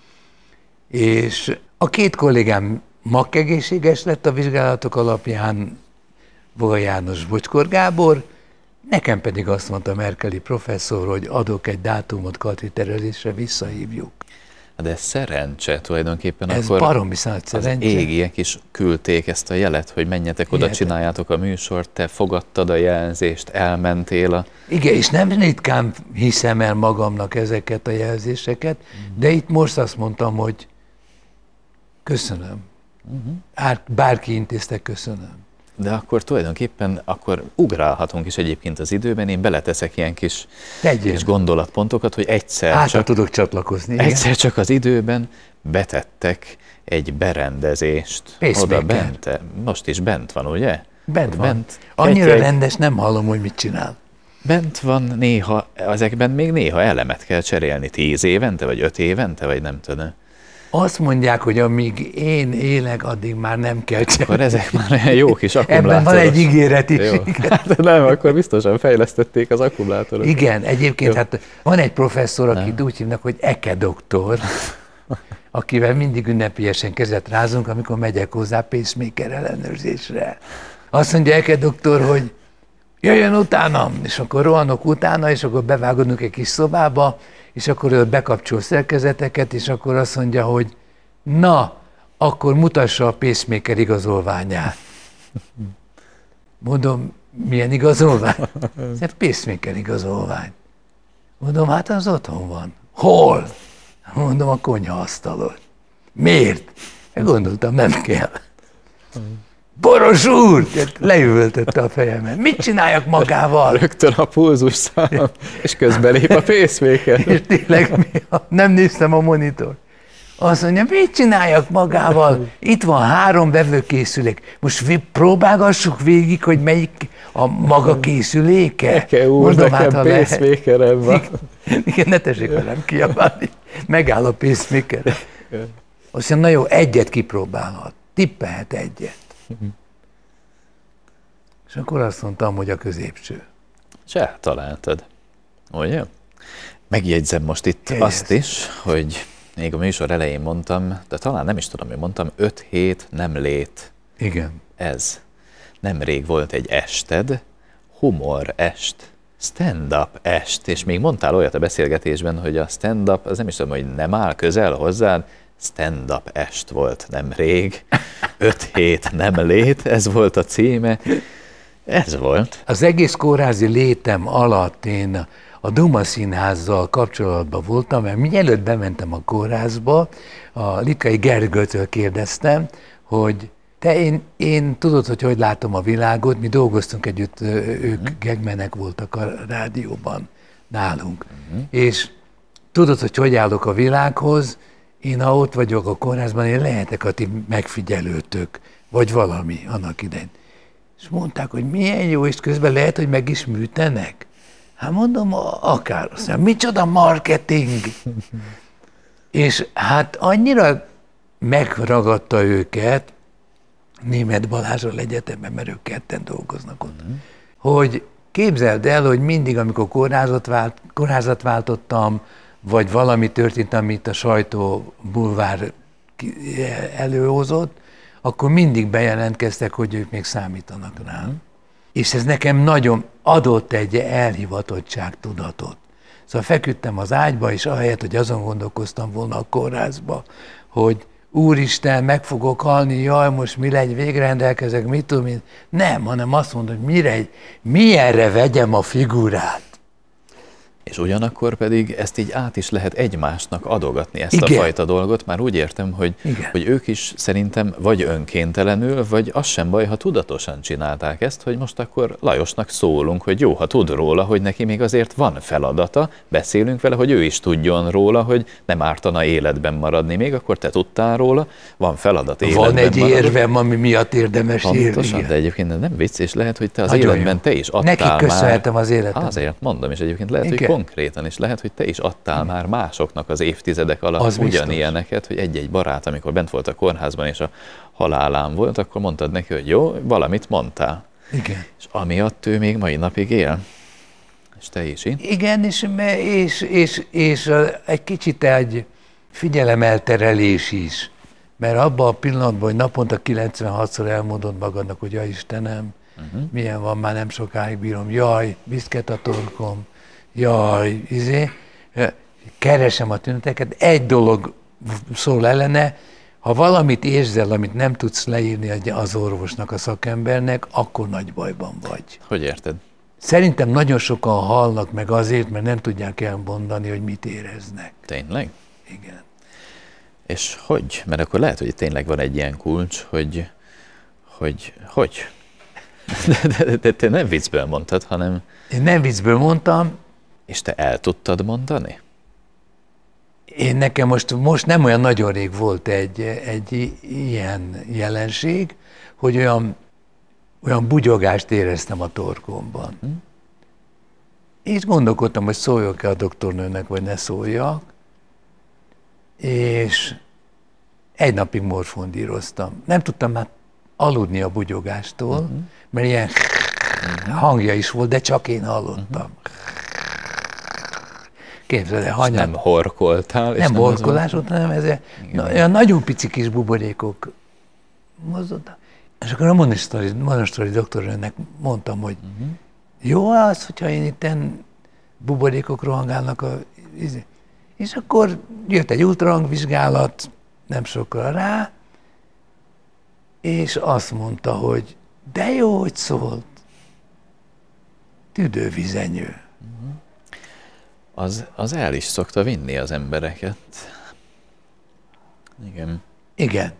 És a két kollégám makkegészséges lett a vizsgálatok alapján, Boga János, Bocskor Gábor, nekem pedig azt mondta Merkeli professzor, hogy adok egy dátumot katéterezésre, visszahívjuk. De ez szerencse tulajdonképpen. Ez akkor baromi nagy szerencse. Az égiek is küldték ezt a jelet, hogy menjetek oda, csináljátok a műsort, te fogadtad a jelzést, elmentél a... Igen, és nem ritkán hiszem el magamnak ezeket a jelzéseket, uh-huh. de itt most azt mondtam, hogy köszönöm. Uh-huh. Bárki intézte, köszönöm. De akkor tulajdonképpen akkor ugrálhatunk is egyébként az időben, én beleteszek ilyen kis, kis gondolatpontokat, hogy egyszer hát, csak, tudok csatlakozni. Egyszer igen. csak az időben betettek egy berendezést. Oda bent, most is bent van, ugye? Bent van. Bent, Annyira egy, rendes, nem hallom, hogy mit csinál. Bent van néha, ezekben még néha elemet kell cserélni, tíz évente, vagy öt évente, vagy nem tudom. Azt mondják, hogy amíg én élek, addig már nem kell cserélni. Akkor ezek már jó kis akkumulátorok. Ebben van egy ígéret is. Jó. Hát nem, akkor biztosan fejlesztették az akkumulátorokat. Igen, egyébként hát van egy professzor, akit úgy hívnak, hogy Eke doktor, akivel mindig ünnepélyesen kezet rázunk, amikor megyek hozzá pacemaker ellenőrzésre. Azt mondja Eke doktor, hogy jöjjön utánam, és akkor rohanok utána, és akkor bevágodunk egy kis szobába, és akkor ő bekapcsol szerkezeteket, és akkor azt mondja, hogy na, akkor mutassa a pacemaker igazolványát. Mondom, milyen igazolvány? Ez pacemaker igazolvány. Mondom, hát az otthon van. Hol? Mondom, a konyhaasztalon. Miért? Gondoltam, nem kell. Boros úr! Leüvöltötte a fejemet. Mit csináljak magával? Rögtön a pulzusszám, és közben lép a pacemaker. És tényleg nem néztem a monitor. Azt mondja, mit csináljak magával? Itt van három vevőkészülék. Most próbálgassuk végig, hogy melyik a maga készüléke? Eke úr, mondom, nekem hát, pacemakerem van. Igen, ne tessék velem kiabálni. Megáll a pacemaker. Azt mondja, na jó, egyet kipróbálhat. Tippelhet egyet. És akkor azt mondtam, hogy a középső. És eltaláltad. Ugye? Megjegyzem most itt Helyez. azt is, hogy még a műsor elején mondtam, de talán nem is tudom, hogy mondtam, öt hét nem lét. Igen. Ez. Nemrég volt egy ested, humor est, stand-up est, és még mondtál olyat a beszélgetésben, hogy a stand-up, az nem is tudom, hogy nem áll közel hozzád, stand-up est volt nemrég, öt hét nem lét, ez volt a címe, ez volt. Az egész kórházi létem alatt én a Duma Színházzal kapcsolatban voltam, mert mielőtt bementem a kórházba, a Likai Gergőtől kérdeztem, hogy te én, én tudod, hogy hogy látom a világot, mi dolgoztunk együtt, ők uh-huh. gagmenek voltak a rádióban nálunk, uh-huh. és tudod, hogy hogy állok a világhoz, én ha ott vagyok a kórházban, én lehetek a ti megfigyelőtök, vagy valami annak idején. És mondták, hogy milyen jó, és közben lehet, hogy meg is műtenek. Hát mondom, akár. Azt mondja, micsoda marketing! És hát annyira megragadta őket, Németh Balázsral egyetemben, mert ők ketten dolgoznak ott, mm. hogy képzeld el, hogy mindig, amikor kórházat, vált, kórházat váltottam, vagy valami történt, amit a sajtó bulvár előhozott, akkor mindig bejelentkeztek, hogy ők még számítanak rám. Mm. És ez nekem nagyon adott egy elhivatottság tudatot. Szóval feküdtem az ágyba, és ahelyett, hogy azon gondolkoztam volna a kórházba, hogy Úristen, meg fogok halni, jaj, most mi legy, végre rendelkezek, mit tudom én. Nem, hanem azt mondom, hogy mire, milyenre vegyem a figurát. És ugyanakkor pedig ezt így át is lehet egymásnak adogatni, ezt Igen. a fajta dolgot. Már úgy értem, hogy, hogy ők is szerintem vagy önkéntelenül, vagy az sem baj, ha tudatosan csinálták ezt, hogy most akkor Lajosnak szólunk, hogy jó, ha tud róla, hogy neki még azért van feladata, beszélünk vele, hogy ő is tudjon róla, hogy nem ártana életben maradni még, akkor te tudtál róla, van feladat életben Van egy maradni. érvem, ami miatt érdemes írni. Pontosan, de egyébként nem vicc, és lehet, hogy te az Nagyon életben jó. te is adtál Neki már. köszönhetem az életem. Azért mondom, és egyébként lehet, Igen. hogy konkrétan is lehet, hogy te is adtál már másoknak az évtizedek alatt az ugyanilyeneket, hogy egy-egy barát, amikor bent volt a kórházban és a halálán volt, akkor mondtad neki, hogy jó, valamit mondtál. Igen. És amiatt ő még mai napig él. És te is így? Igen, és, és, és, és egy kicsit egy figyelemelterelés is. Mert abban a pillanatban, hogy naponta kilencvenhatszor elmondod magadnak, hogy ja Istenem, uh-huh. milyen van, már nem sokáig bírom, jaj, viszket a torkom, jaj, izé, keresem a tüneteket. Egy dolog szól ellene, ha valamit érzel, amit nem tudsz leírni az orvosnak, a szakembernek, akkor nagy bajban vagy. Hogy érted? Szerintem nagyon sokan halnak meg azért, mert nem tudják elmondani, hogy mit éreznek. Tényleg? Igen. És hogy? Mert akkor lehet, hogy tényleg van egy ilyen kulcs, hogy hogy? hogy? De, de, de te nem viccből mondtad, hanem... Én nem viccből mondtam. És te el tudtad mondani? Én nekem most, most nem olyan nagyon rég volt egy, egy ilyen jelenség, hogy olyan, olyan bugyogást éreztem a torkomban. Hm? És gondolkodtam, hogy szóljak-e a doktornőnek, vagy ne szóljak. És egy napig morfondíroztam. Nem tudtam már aludni a bugyogástól, uh-huh. mert ilyen uh-huh. hangja is volt, de csak én hallottam. Uh-huh. Képzeld el, hanyag. Nem horkoltál? Nem, nem horkolás volt, hanem ez olyan nagyon pici kis buborékok mozdultak. És akkor a monastori, monastori doktorőrnek mondtam, hogy uh-huh. jó az, hogyha én itten buborékok rohangálnak a... És akkor jött egy ultrahangvizsgálat, nem sokkal rá, és azt mondta, hogy de jó, hogy szólt. Tüdővizenyő. Uh-huh. Az, az el is szokta vinni az embereket. Igen. Igen.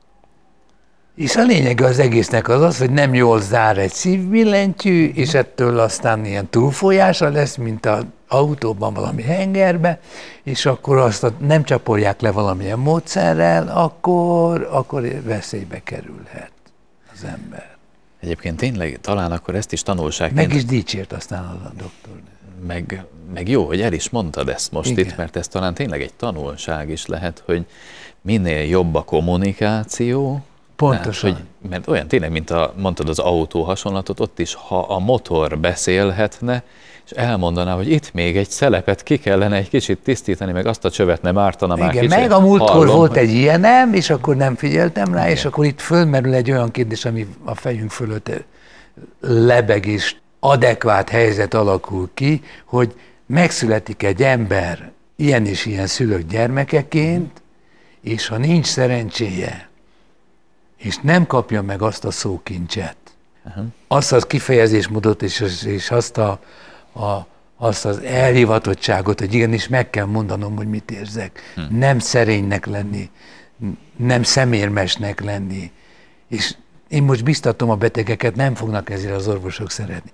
És a lényege az egésznek az az, hogy nem jól zár egy szívbillentyű, és ettől aztán ilyen túlfolyása lesz, mint az autóban valami hengerbe, és akkor azt a, nem csapolják le valamilyen módszerrel, akkor, akkor veszélybe kerülhet az ember. Egyébként tényleg talán akkor ezt is tanulságként... Meg is dicsért aztán a doktor. Meg, meg jó, hogy el is mondtad ezt most Igen. itt, mert ez talán tényleg egy tanulság is lehet, hogy minél jobb a kommunikáció. Pontosan. Hát, hogy, mert olyan tényleg, mint a, mondtad az autó hasonlatot, ott is, ha a motor beszélhetne, és elmondaná, hogy itt még egy szelepet ki kellene egy kicsit tisztítani, meg azt a csövet nem ártana már Igen, kicsit. meg a múltkor hallom, volt hogy... egy ilyenem, és akkor nem figyeltem rá, Igen. és akkor itt fölmerül egy olyan kérdés, ami a fejünk fölött lebeg, és adekvát helyzet alakul ki, hogy megszületik egy ember ilyen és ilyen szülők gyermekeként, és ha nincs szerencséje, és nem kapja meg azt a szókincset, uh-huh. azt az kifejezésmódot, és, és azt, a, a, azt az elhivatottságot, hogy igenis meg kell mondanom, hogy mit érzek. Hmm. Nem szerénynek lenni, nem szemérmesnek lenni. És én most biztatom a betegeket, nem fognak ezért az orvosok szeretni.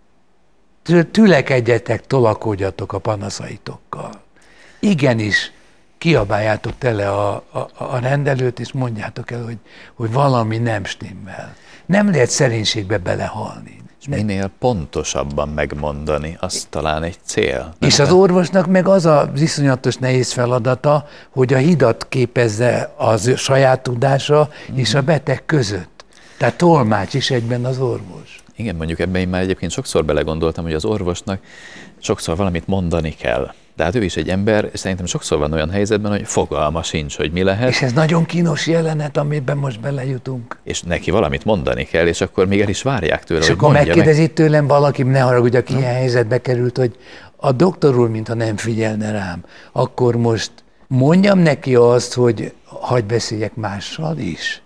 Tülekedjetek, tolakodjatok a panaszaitokkal. Igenis, kiabáljátok tele a, a, a rendelőt, és mondjátok el, hogy, hogy valami nem stimmel. Nem lehet szerénységbe belehalni. És minél pontosabban megmondani, az talán egy cél. És az orvosnak meg az az iszonyatos nehéz feladata, hogy a hidat képezze az saját tudása mm. és a beteg között. Tehát tolmács is egyben az orvos. Igen, mondjuk ebben én már egyébként sokszor belegondoltam, hogy az orvosnak sokszor valamit mondani kell. De hát ő is egy ember, és szerintem sokszor van olyan helyzetben, hogy fogalma sincs, hogy mi lehet. És ez nagyon kínos jelenet, amiben most belejutunk. És neki valamit mondani kell, és akkor még el is várják tőle, és hogy akkor mondja megkérdezi meg. tőlem valaki, ne haragudj, aki ilyen helyzetbe került, hogy a doktor úr, mintha nem figyelne rám, akkor most mondjam neki azt, hogy hagyj beszéljek mással is?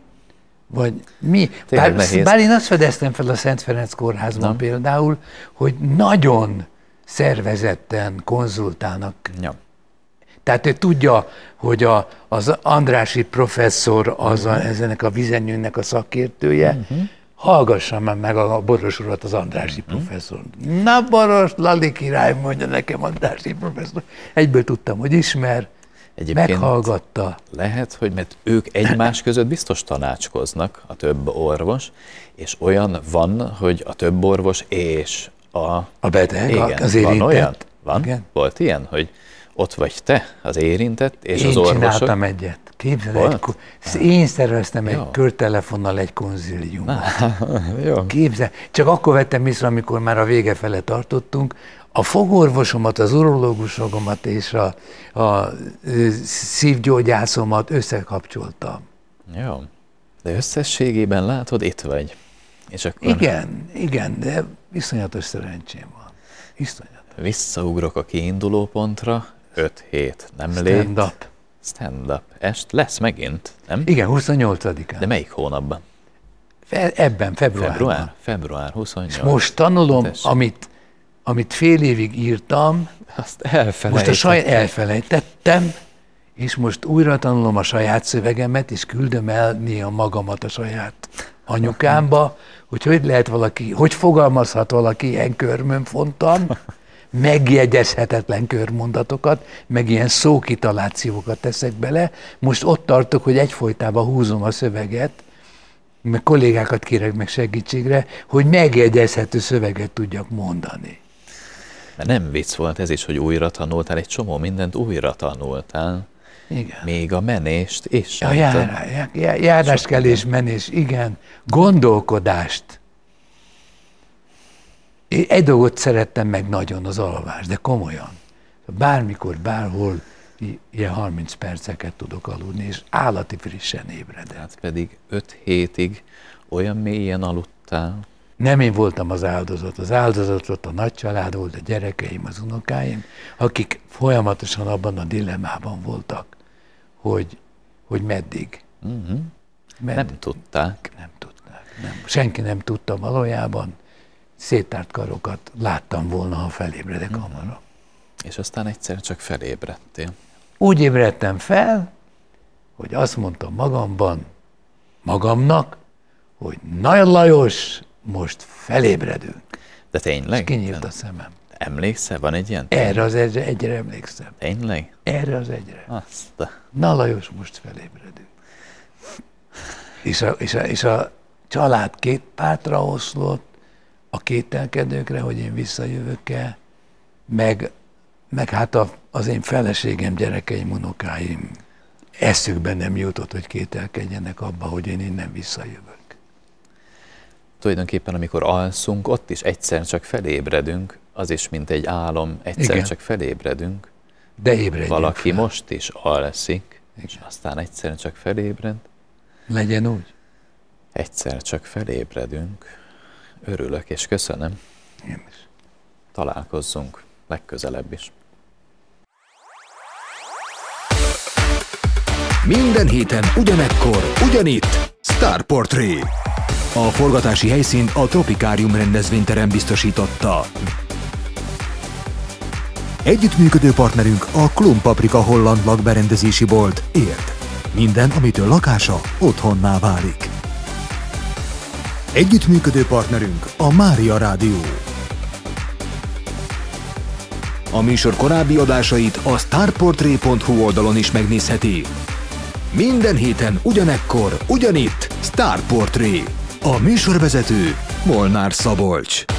Vagy mi? Bár, bár én azt fedeztem fel a Szent Ferenc kórházban Na. például, hogy nagyon szervezetten konzultálnak. Ja. Tehát ő tudja, hogy a, az Andrássy professzor az a, ezenek a vizenyőnek a szakértője, uh-huh. hallgassam már meg a Boros urat, az Andrássy uh-huh. professzor. Na Boros, Lali király, mondja nekem Andrássy professzor. Egyből tudtam, hogy ismer, egyébként meghallgatta. Lehet, hogy mert ők egymás között biztos tanácskoznak, a több orvos, és olyan van, hogy a több orvos és a, a beteg, igen, az érintett. Van olyan? Van? Igen. Volt ilyen, hogy ott vagy te, az érintett, és én az orvosok? Én csináltam egyet. Képzeld, egy, én szerveztem egy jó. körtelefonnal egy konziliumot. Képzeld, csak akkor vettem észre, amikor már a vége fele tartottunk, a fogorvosomat, az urológusomat és a, a szívgyógyászomat összekapcsoltam. Jó, de összességében látod, itt vagy. És akkor... Igen, igen, de iszonyatos szerencsém van. Iszonyatos. Visszaugrok a kiinduló pontra, öt hét nem lét. Stand-up. Stand-up. Est lesz megint, nem? Igen, huszonnyolcadikán. De melyik hónapban? Fe, ebben, februárban. Február? Február huszonnyolc. És most tanulom, amit, amit fél évig írtam, azt elfelejtettem. Most a saját elfelejtettem, és most újra tanulom a saját szövegemet, és küldöm el néha magamat a saját anyukámba, hogy hogy lehet valaki, hogy fogalmazhat valaki ilyen körmönfontan, megjegyezhetetlen körmondatokat, meg ilyen szókitalációkat teszek bele. Most ott tartok, hogy egyfolytában húzom a szöveget, meg kollégákat kérek meg segítségre, hogy megjegyezhető szöveget tudjak mondani. Mert nem vicc volt ez is, hogy újra tanultál, egy csomó mindent újra tanultál. Igen. Még a menést is. A jár, jár, járáskelés, menés, igen. Gondolkodást. Én egy dolgot szerettem meg nagyon, az alvás, de komolyan. Bármikor, bárhol ilyen harminc perceket tudok aludni, és állati frissen ébredek. Hát pedig öt hétig olyan mélyen aludtál. Nem én voltam az áldozat. Az áldozatot a nagy család volt, a gyerekeim, az unokáim, akik folyamatosan abban a dilemmában voltak, hogy, hogy meddig. Uh-huh. meddig. Nem tudták. Nem tudták. Nem. Senki nem tudta valójában. Széttárt karokat láttam volna, ha felébredek uh-huh. hamarabb. És aztán egyszer csak felébredtél. Úgy ébredtem fel, hogy azt mondtam magamban, magamnak, hogy Nagy Lajos, most felébredünk. De tényleg? És kinyílt a szemem. Emlékszel? Van egy ilyen? Erre az egyre, egyre emlékszem. Tényleg? Erre az egyre. Azt. Na Lajos, most felébredünk. És a, és, a, és a család két pártra oszlott, a kételkedőkre, hogy én visszajövök-e, meg, meg hát a, az én feleségem, gyerekeim, unokáim eszükben nem jutott, hogy kételkedjenek abba, hogy én innen visszajövök. Tulajdonképpen, amikor alszunk, ott is egyszer csak felébredünk, az is, mint egy álom, egyszer Igen. csak felébredünk. De ébredjünk Valaki fel. most is alszik, Igen. és aztán egyszer csak felébred. Legyen úgy. Egyszer csak felébredünk. Örülök és köszönöm. Én is. Találkozzunk legközelebb is. Minden héten ugyanekkor, ugyanitt Star Portré. A forgatási helyszínt a Tropikárium rendezvényterem biztosította. Együttműködő partnerünk a Klumb Paprika holland lakberendezési bolt. Érd! Minden, amitől lakása otthonná válik. Együttműködő partnerünk a Mária Rádió. A műsor korábbi adásait a starportré pont hu oldalon is megnézheti. Minden héten ugyanekkor, ugyanitt Star Portré. A műsorvezető Molnár Szabolcs.